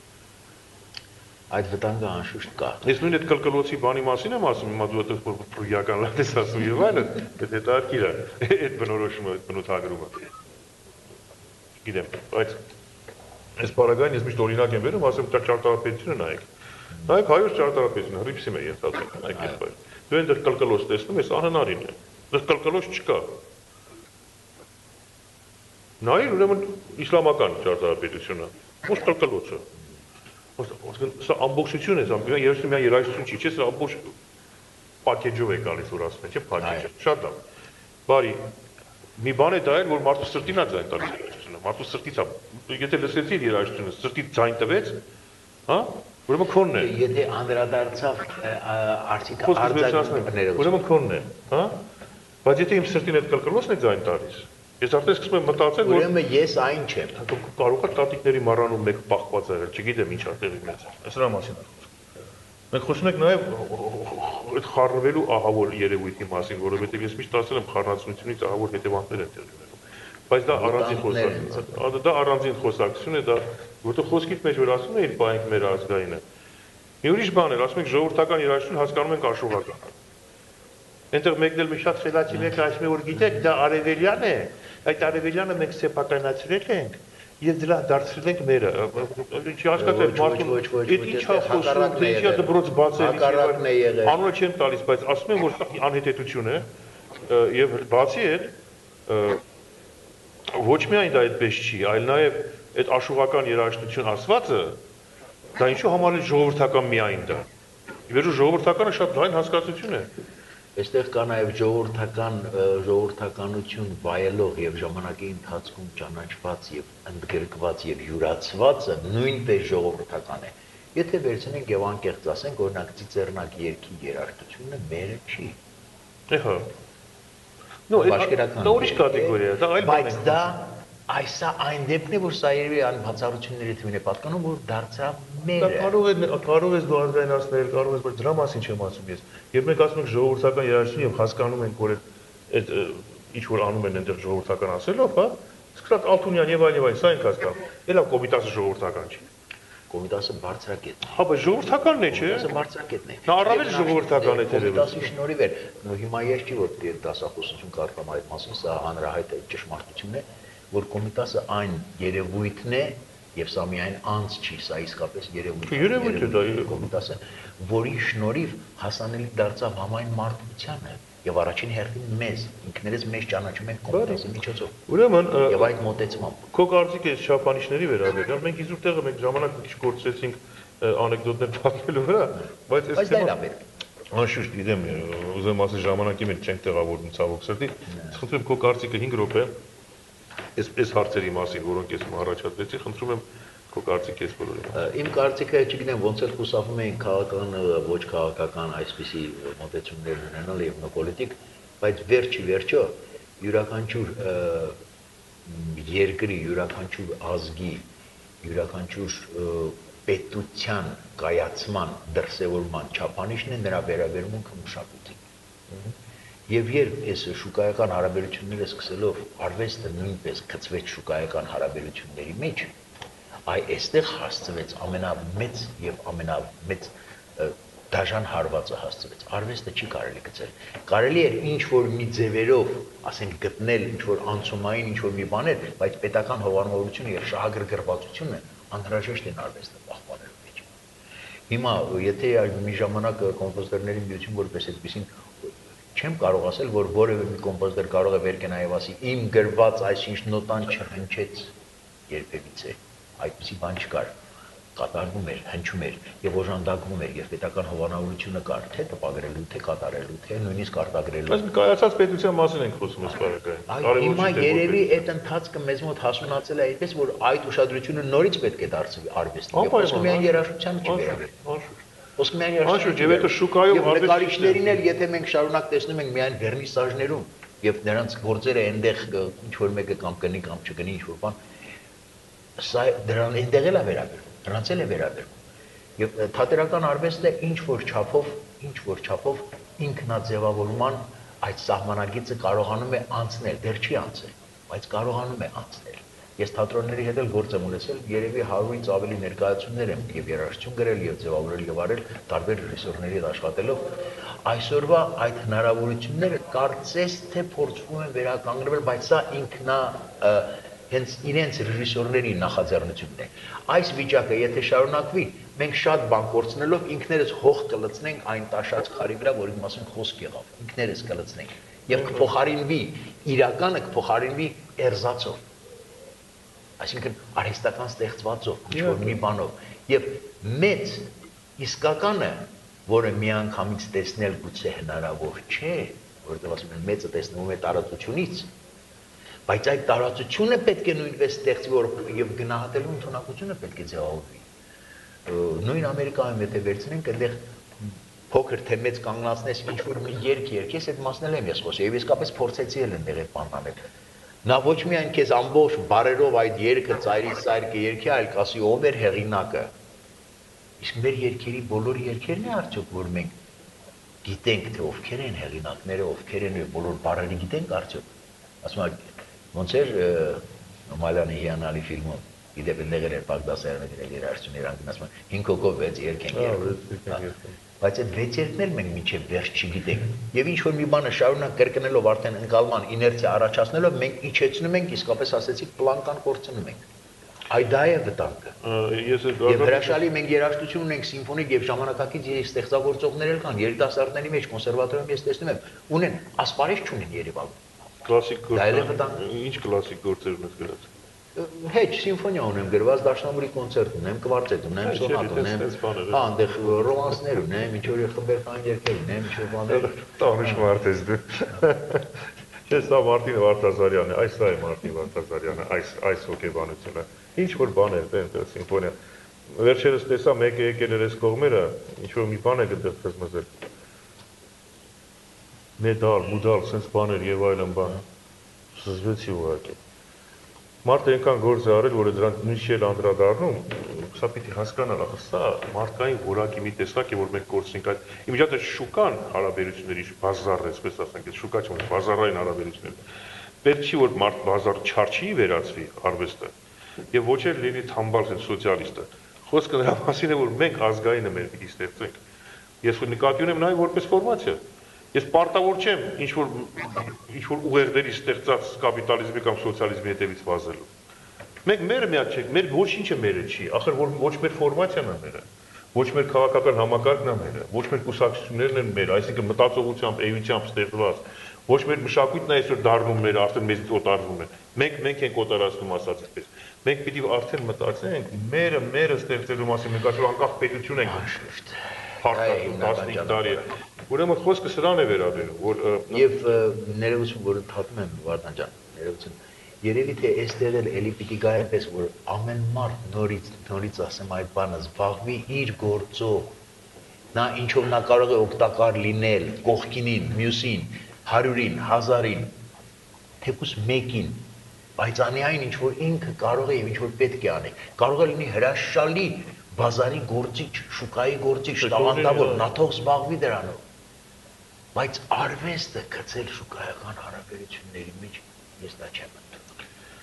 Այդ վտանգը անշուշտ կա։ Ես նույն այդ կլկլոցի բանի մասին եմ ասում, հիմա դու այդպես պրոյական լավ ես ասում եւ այլն, այդ հետաքրքիր է, այդ բնորոշումը, այդ բնութագրումը։ Գիտեմ, բայց այս բaragային ես միշտ օրինակ եմ վերում, ասեմ, դա ճարտարապետությունը նայեք։ Նայեք հայոց ճարտարապետությունը, հրիփսիմ է ենթադրում, նայեք այդպես։ Դու այնտեղ կլկլոց տեսնում ես, անհնարին է։ Դեռ կլկլոց չկա։ Նայեք ուրեմն իսլամական ճարտարապետությունը, ո՞ր կլկլոցը։ Սա ամբողջություն է, երբ միայն երաժշտություն չի, չէ՞, սա ամբողջ պակեջով է գալիս, որ ասում են, չէ՞, պակեջը։ Շատ լավ։ Բարի, մի բան է դա էլ, որ մարդու սրտին է ձայն տալիս երաժշտությունը, մարդու սրտից է։ Եթե լսեցիր երաժշտությունը, սրտից ձայն տվեց, հա, ուրեմն քոնն է։ Եթե անդրադարձավ արդյունքը արձակուրդները։ Ուրեմն քոնն է, հա։ Բայց եթե իմ սրտին այդ կլկլոցն է ձայն տալիս, ես արդեն սկսում եմ մտածել, որ ուրեմն ես այն չեմ։ Կարող է տատիկների մառանում մեկ պահված եղել, չգիտեմ ինչ արտեղի մեծ։ Այս դրա մասին է խոսքը։ Մենք խոսում ենք նաև այդ խառնվելու ահավոր երևույթի մասին, որովհետև ես միշտ ասել եմ խառնածությունից ահավոր հետևանքներ են տեղի ունենում։ Բայց դա առանձին խոսակցություն է, դա առանձին խոսակցություն է, դա որտեղ խոսքից մեջ որ ասում էին պահենք մեր ազգայինը։ Մի ուրիշ բան էր, ասում ենք ժողովրդական երաժշտություն հասկանում ենք աշխուժական։ Այնտեղ մեկն էլ մի շատ խելացի մեկ ասում է, որ գիտեք, դա արևելյան է, այդ արևելյանը մենք սեփականացրել ենք եւ դրա դարձրել ենք մերը։ Ինչի հասկացել մարդուն, այդ ինչա խոսում, թե ինչա դբրոց բացել, անունը չեմ տալիս, բայց ասում եմ, որ անհետեթություն է եւ բացի այդ ոչ միայն դա այդպես չի, այլ նաեւ այդ աշխուժական երաժշտություն ասվածը դա ինչու համար է ժողովրդական միայն դա։ Իվերու ժողովրդականը շատ լայն հասկացություն է։ Այստեղ կա նաև ժողովրդականություն վայելող եւ ժամանակի ընթացքում ճանաչված եւ ընդգրկված եւ յուրացվածը նույնպես ժողովրդական է։ Եթե վերցնենք եւ անկեղծ ասենք, օրինակ ծիծեռնակ երգի երաժշտությունը մերը չի։ Ահա։ Դա ուրիշ կատեգորիա է, դա այլ բան է։ Բայց դա այսա այն դեպքն է, որ սա երևի անբացառությունների թվին է պատկանում, որ դարձավ մերը։ Կարող ես դու ազգայնացնել, կարող ես, բայց դրա մասին չեմ ասում ես։ Երբ մենք ասում ենք ժողովրդական երաժշտություն եւ հասկանում ենք, որ այդ ինչ որ անում են այնտեղ ժողովրդական ասելով, հա, սկսած Ալթունյան եւ այլ, սա ենք հասկանում։ Էլա Կոմիտասը ժողովրդական չի։ Կոմիտասը բարձրակետն է։ Հա, բայց ժողովրդականն է, չէ՞։ Կոմիտասը բարձրակետն է։ Նա առավել ժողովրդական է դերևս։ Կոմիտասի շնորհիվ էր։ Հիմա ես չի որ դասախոսություն կարգամ այդ մասին, սա հանրահայտ է ճշմարտություն է, որ Կոմիտասը այն երևույթն է, եւ սա միայն անց չի, սա իսկապես երևույթ է։ Երևույթ է դա Կոմիտասը, որի շնորհիվ հասանելի դարձավ համայն մարդկությանը եւ առաջին հերթին մեզ, ինքներս մեզ ճանաչում ենք Կոմիտասի միջոցով։ Ուրեմն եւ այդ մոտեցմամբ։ Քո կարծիքը այս չափանիշների վերաբերյալ մենք իզուր տեղը մենք ժամանակ մի քիչ կորցրեցինք անեկդոտներ պատմելու վրա, բայց այս թեման անշուշտ գիտեմ, ուզեմ ասել ժամանակի մեջ չենք տեղավորվում ցավոք սրտի։ Խնդրում եմ քո կարծիքը 5 րոպե այս հարցերի մասին, որոնք ես առաջադրեցի, խնդրում եմ քո կարծիքը այս բոլորի։ Իմ կարծիքը, չգիտեմ, ոնց էլ խուսափում էին քաղաքական, ոչ քաղաքական այսպիսի մոտեցումներ ունենալ եւ նոպոլիտիկ, բայց վերջո յուրաքանչյուր երկրի, յուրաքանչյուր ազգի, յուրաքանչյուր պետության կայացման, դրսևորման չափանիշն է նրա վերաբերմունքը մշակույթին։ Եվ երբ այս շուկայական հարաբերությունները սկսելով արվեստը նույնպես գցվեց շուկայական հարաբերությունների մեջ, Այ այստեղ հասցվեց ամենամեծ եւ ամենամեծ դաժան հարվածը հասցվեց։ Արվեստը չի կարելի գծել։ Կարելի է ինչ որ մի ձևերով, ասենք գտնել ինչ որ անցումային ինչ որ մի բաներ, բայց պետական հովանավորությունը եւ շահագրգռվածությունը անհրաժեշտ են արվեստը պահպանելու մեջ։ Հիմա եթե մի ժամանակ կոմպոզիտորների միություն որպես այդպեսին չեմ կարող ասել, որ որևէ մի կոմպոզիտոր կարող է վեր կենա եւ ասի իմ գրված այսինչ նոտան չհնչեց երբևիցե, այդպիսի բան չկար, կատարվում էր, հնչում էր եւ օժանդակվում էր եւ պետական հովանավորությունը կար, թե տպագրելու, թե կատարելու, թե նույնիսկ արտագրելու։ Բայց կայացած պետության մասին ենք խոսում այս բարակային։ Հիմա երևի այդ ընթացքը մեզ մոտ հասունացել է այդպես, որ այդ ուշադրությունը նորից պետք է դարձվի արվեստին։ Եվ ոսկե միայն երաժշտությանը չի վերաբերվում։ Ոսկե միայն երաժշտությանը։ Եվ այդ շուկայում նկարիչներին էլ եթե մենք շարունակ տեսնում ենք միայն վերնիսաժներում եւ նրանց գործերը այնտեղ ինչ որ մեկը կամ կնի կամ չկնի ինչ որ բան, սա դրան այնտեղ էլ է վերաբերվում, դրանց էլ է վերաբերվում։ Եվ թատերական արվեստը ինչ որ չափով ինքնաձևավորման այդ սահմանագիծը կարողանում է անցնել, դեռ չի անցել, բայց կարողանում է անցնել։ Ես թատրոնների հետ էլ գործ եմ ունեցել, երևի 100-ից ավելի ներկայացումներ եմ եւ երաժշտություն գրել եւ ձևավորել եւ արել տարբեր ռեժիսորների հետ աշխատելով։ Այսօրվա այդ հնարավորությունները կարծես թե փորձվում են վերականգնվել, բայց սա հենց իրենց ռեժիսորների նախաձեռնությունն է։ Այս վիճակը եթե շարունակվի, մենք շատ բան կորցնելով ինքներս հող կլցնենք այն տաշած քարի վրա, որի մասին խոսք եղավ, ինքներս կլցնենք եւ կփոխարինվի իրականը, կփոխարինվի էրզացով, այսինքն արհեստական ստեղծվածով, ինչ որ մի բանով եւ մեծ իսկականը, որը միանգամից տեսնել գուցե հնարավոր չէ, որովհետեւ ասում են մեծը տեսնվում է տարածությունից, բայց այդ տարածությունը պետք է նույնպես ստեղծվի, որ եւ գնահատելու ընդունակությունը պետք է ձևավորվի։ Նույն Ամերիկայում եթե վերցնենք, այնտեղ փոքր թե մեծ կանգնացնես ինչ որ մի երգ երգես, այդ մասն էլ եմ ես խոսել, եւ իսկապես փորձեցի էլ այնտեղ այդ բանն անել։ Նա ոչ միայն քեզ ամբողջ բարերով այդ երգը ծայրից ծայր կերգի, այլ կասի ով էր հեղինակը։ Իսկ մեր երգերի բոլոր երգերն է արդյոք, որ մենք գիտենք թե ովքեր են հեղինակները, ովքեր են բոլոր բարերը գիտենք արդյոք։ Ասում եմ, ոնց էր Մալյանի հիանալի ֆիլմում, իդեպ եղել էր Բաղդասարյանը գրել երաժշտություն իրանքն, ասում եմ 5 հոգով 6 երգ են երգում։ Բայց այդ 6 երգն էլ մենք մինչև վերջ չգիտենք։ Եվ ինչ որ մի բանը շարունակ կրկնելով արդեն ընկալման իներցիա առաջացնելով մենք իջեցնում ենք, իսկապես ասեցիք պլանկան կորցնում ենք։ Այ դա է վտանգը։ Եվ հրաշալի մենք երաժշտություն ունենք սիմֆոնիկ եւ ժամանակակից ստեղծագործողներ էլ կան, երիտասարդների մեջ կոնսերվատորիում ես տեսնում եմ, ունեն ասպարեզ չունեն Երևանում։ Կլասիկ գործեր։ Ինչ կլասիկ գործեր ունես գրած։ Հետ սիմֆոնիա ունեմ գրված, դաշնամուրի կոնցերտ ունեմ, կվարտետ ունեմ, սոնատ ունեմ, հա, այնտեղ ռոմանսներ ունեմ, ինչ որ խմբերային երգեր ունեմ, ինչ որ բաներ։ Տանուշ մարդ ես դու։ Չէ, սա Մարտին Վարդազարյանն է, այս սա է Մարտին Վարդազարյանը, այս հոգեբանությունը։ Ինչ որ բաներ, դե սիմֆոնիա։ Վերջերս տեսա մեկը եկել էր այս կողմերը, ինչ որ մի բան է գտել խզմզել։ Մեդալ, մուդալ, sense բաներ եւ այլն բան։ Զզվեցի ուղղակի։ Մարդը այնքան գործ է արել, որ դրանք նույնիսկ չէր անդրադառնում, սա պիտի հասկանալ, ախր սա մարդկային որակի մի տեսակ է, որ մենք կորցնենք այդ իմիջիաթ շուկան հարաբերությունների բազար, այսպես ասենք, այդ շուկա չէ, բազարային հարաբերություններ։ Պետք չի որ մարդ բազար չարչի վերածվի արվեստը, եւ ոչ էլ լինի թամբալ սոցիալիստը։ Խոսքը նրա մասին է, որ մենք ազգայինը մեր պիտի ստեղծենք։ Ես որ նկատի ունեմ նաեւ որպես ֆորմացիա։ Ես պարտավոր չեմ ինչ որ ուղերձերի ստեղծած կապիտալիզմի կամ սոցիալիզմի հետևից վազելու։ Մենք մերը միած չենք, մեր ոչինչը մերը չի, ախր որ ոչ մեր ֆորմացիան է մերը, ոչ մեր քաղաքական համակարգն է մերը, ոչ մեր կուսակցություններն են մերը, այսինքն մտածողությամբ, էությամբ ստեղծված, ոչ մեր մշակույթն է այսօր դառնում մեր, արդեն մեզ օտարվում է։ Մենք ենք օտարացնում ասած այսպես։ Մենք պիտի արդեն մտածենք մերը ստեղծելու մասին, մենք այսօր անկախ պետություն ենք փառատում 15 տարի։ Ուրեմն խոսքը սրան է վերաբերում, որ եւ ներողություն, որ ընդհատում եմ Վարդան ջան, ներողություն։ Երևի թե այստեղ էլ էլի պիտի գա այնպես, որ ամեն մարդ նորից ասեմ այդ բանը, զբաղվի իր գործով։ Նա ինչով նա կարող է օգտակար լինել կողքինին, մյուսին, 100-ին, 1000-ին, թեկուզ մեկին, բայց անի այն ինչ որ ինքը կարող է եւ ինչ որ պետք է անի։ Կարող է լինի հրաշալի բազարի գործիչ, շուկայի գործիչ, տաղանդավոր, նա թող զբաղվի դրանով։ Բայց արվեստը գցել շուկայական հարաբերությունների մեջ ես դա չեմ ընդունում։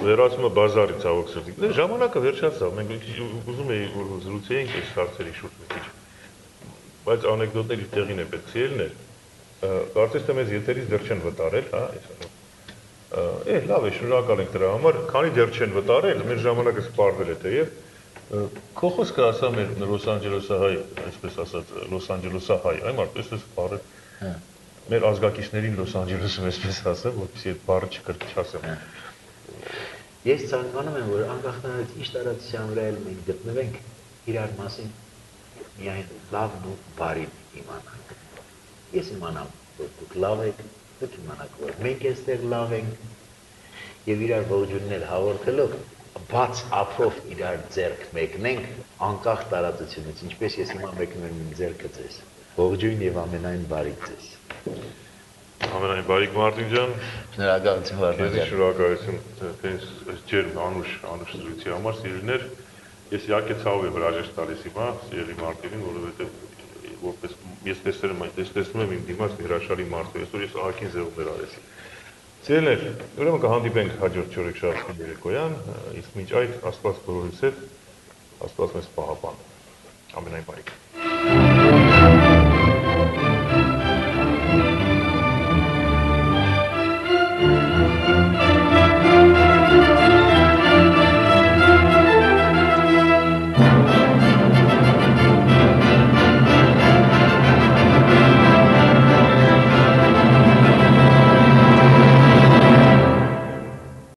վերածումը բազարի ցավոք սրտի։ Դե ժամանակը վերջացավ, մենք ուզում էի որ զրուցեինք այս հարցերի շուրջ մի քիչ։ Բայց անեկդոտների տեղին է պետք ելներ։ Կարծես թե մեզ եթերից դեռ չեն վտարել, հա, լավ է, շնորհակալ ենք դրա համար, քանի դեռ չեն վտարել, մեր ժամանակը սպառվել է թեև քո խոսքը ասա մեր Լոս Անջելեսահայ, այսպես ասած, Լոս Անջելեսահայ, այ մարդ, այսպես բառը մեր ազգակիցներին Լոս Անջելեսում այսպես ասա, որպեսզի այդ բառը չկրկչացեմ։ Ես ցանկանում եմ, որ անկախնալից ինչ տարածության վրա էլ մենք գտնվենք, իրար մասին միայն լավն ու բարին իմանանք։ Ես իմանամ, որ դուք լավ եք, դուք իմանաք, որ մենք այստեղ լավ ենք, եւ իրար ողջուններ հաղորդելով բաց ափով իրար ձեռք մեկնենք անկախ տարածությունից, ինչպես ես հիմա մեկնում եմ իմ ձեռքը ձեզ։ Ողջույն եւ ամենայն բարիք ձեզ։ Ամենայն բարիք Մարտին ջան։ Շնորհակալություն Վարդան ջան։ Շնորհակալություն այս ջերմ անուշ զրույցի համար, սիրելիներ։ Ես իհարկե ցավ եմ հրաժեշտ տալիս հիմա սիրելի Մարտինին, որովհետեւ որպես ես տեսնում եմ իմ դիմաց մի հրաշալի մարդ, այսօր ես ահագին զեղումներ արեցի։ Սիրելիներ, ուրեմն կհանդիպենք հաջորդ չորեքշաբթի երեկոյան, իսկ մինչ այդ Աստված բոլորիս հետ, Աստված մեզ պահապան։ Ամենայն բարիք։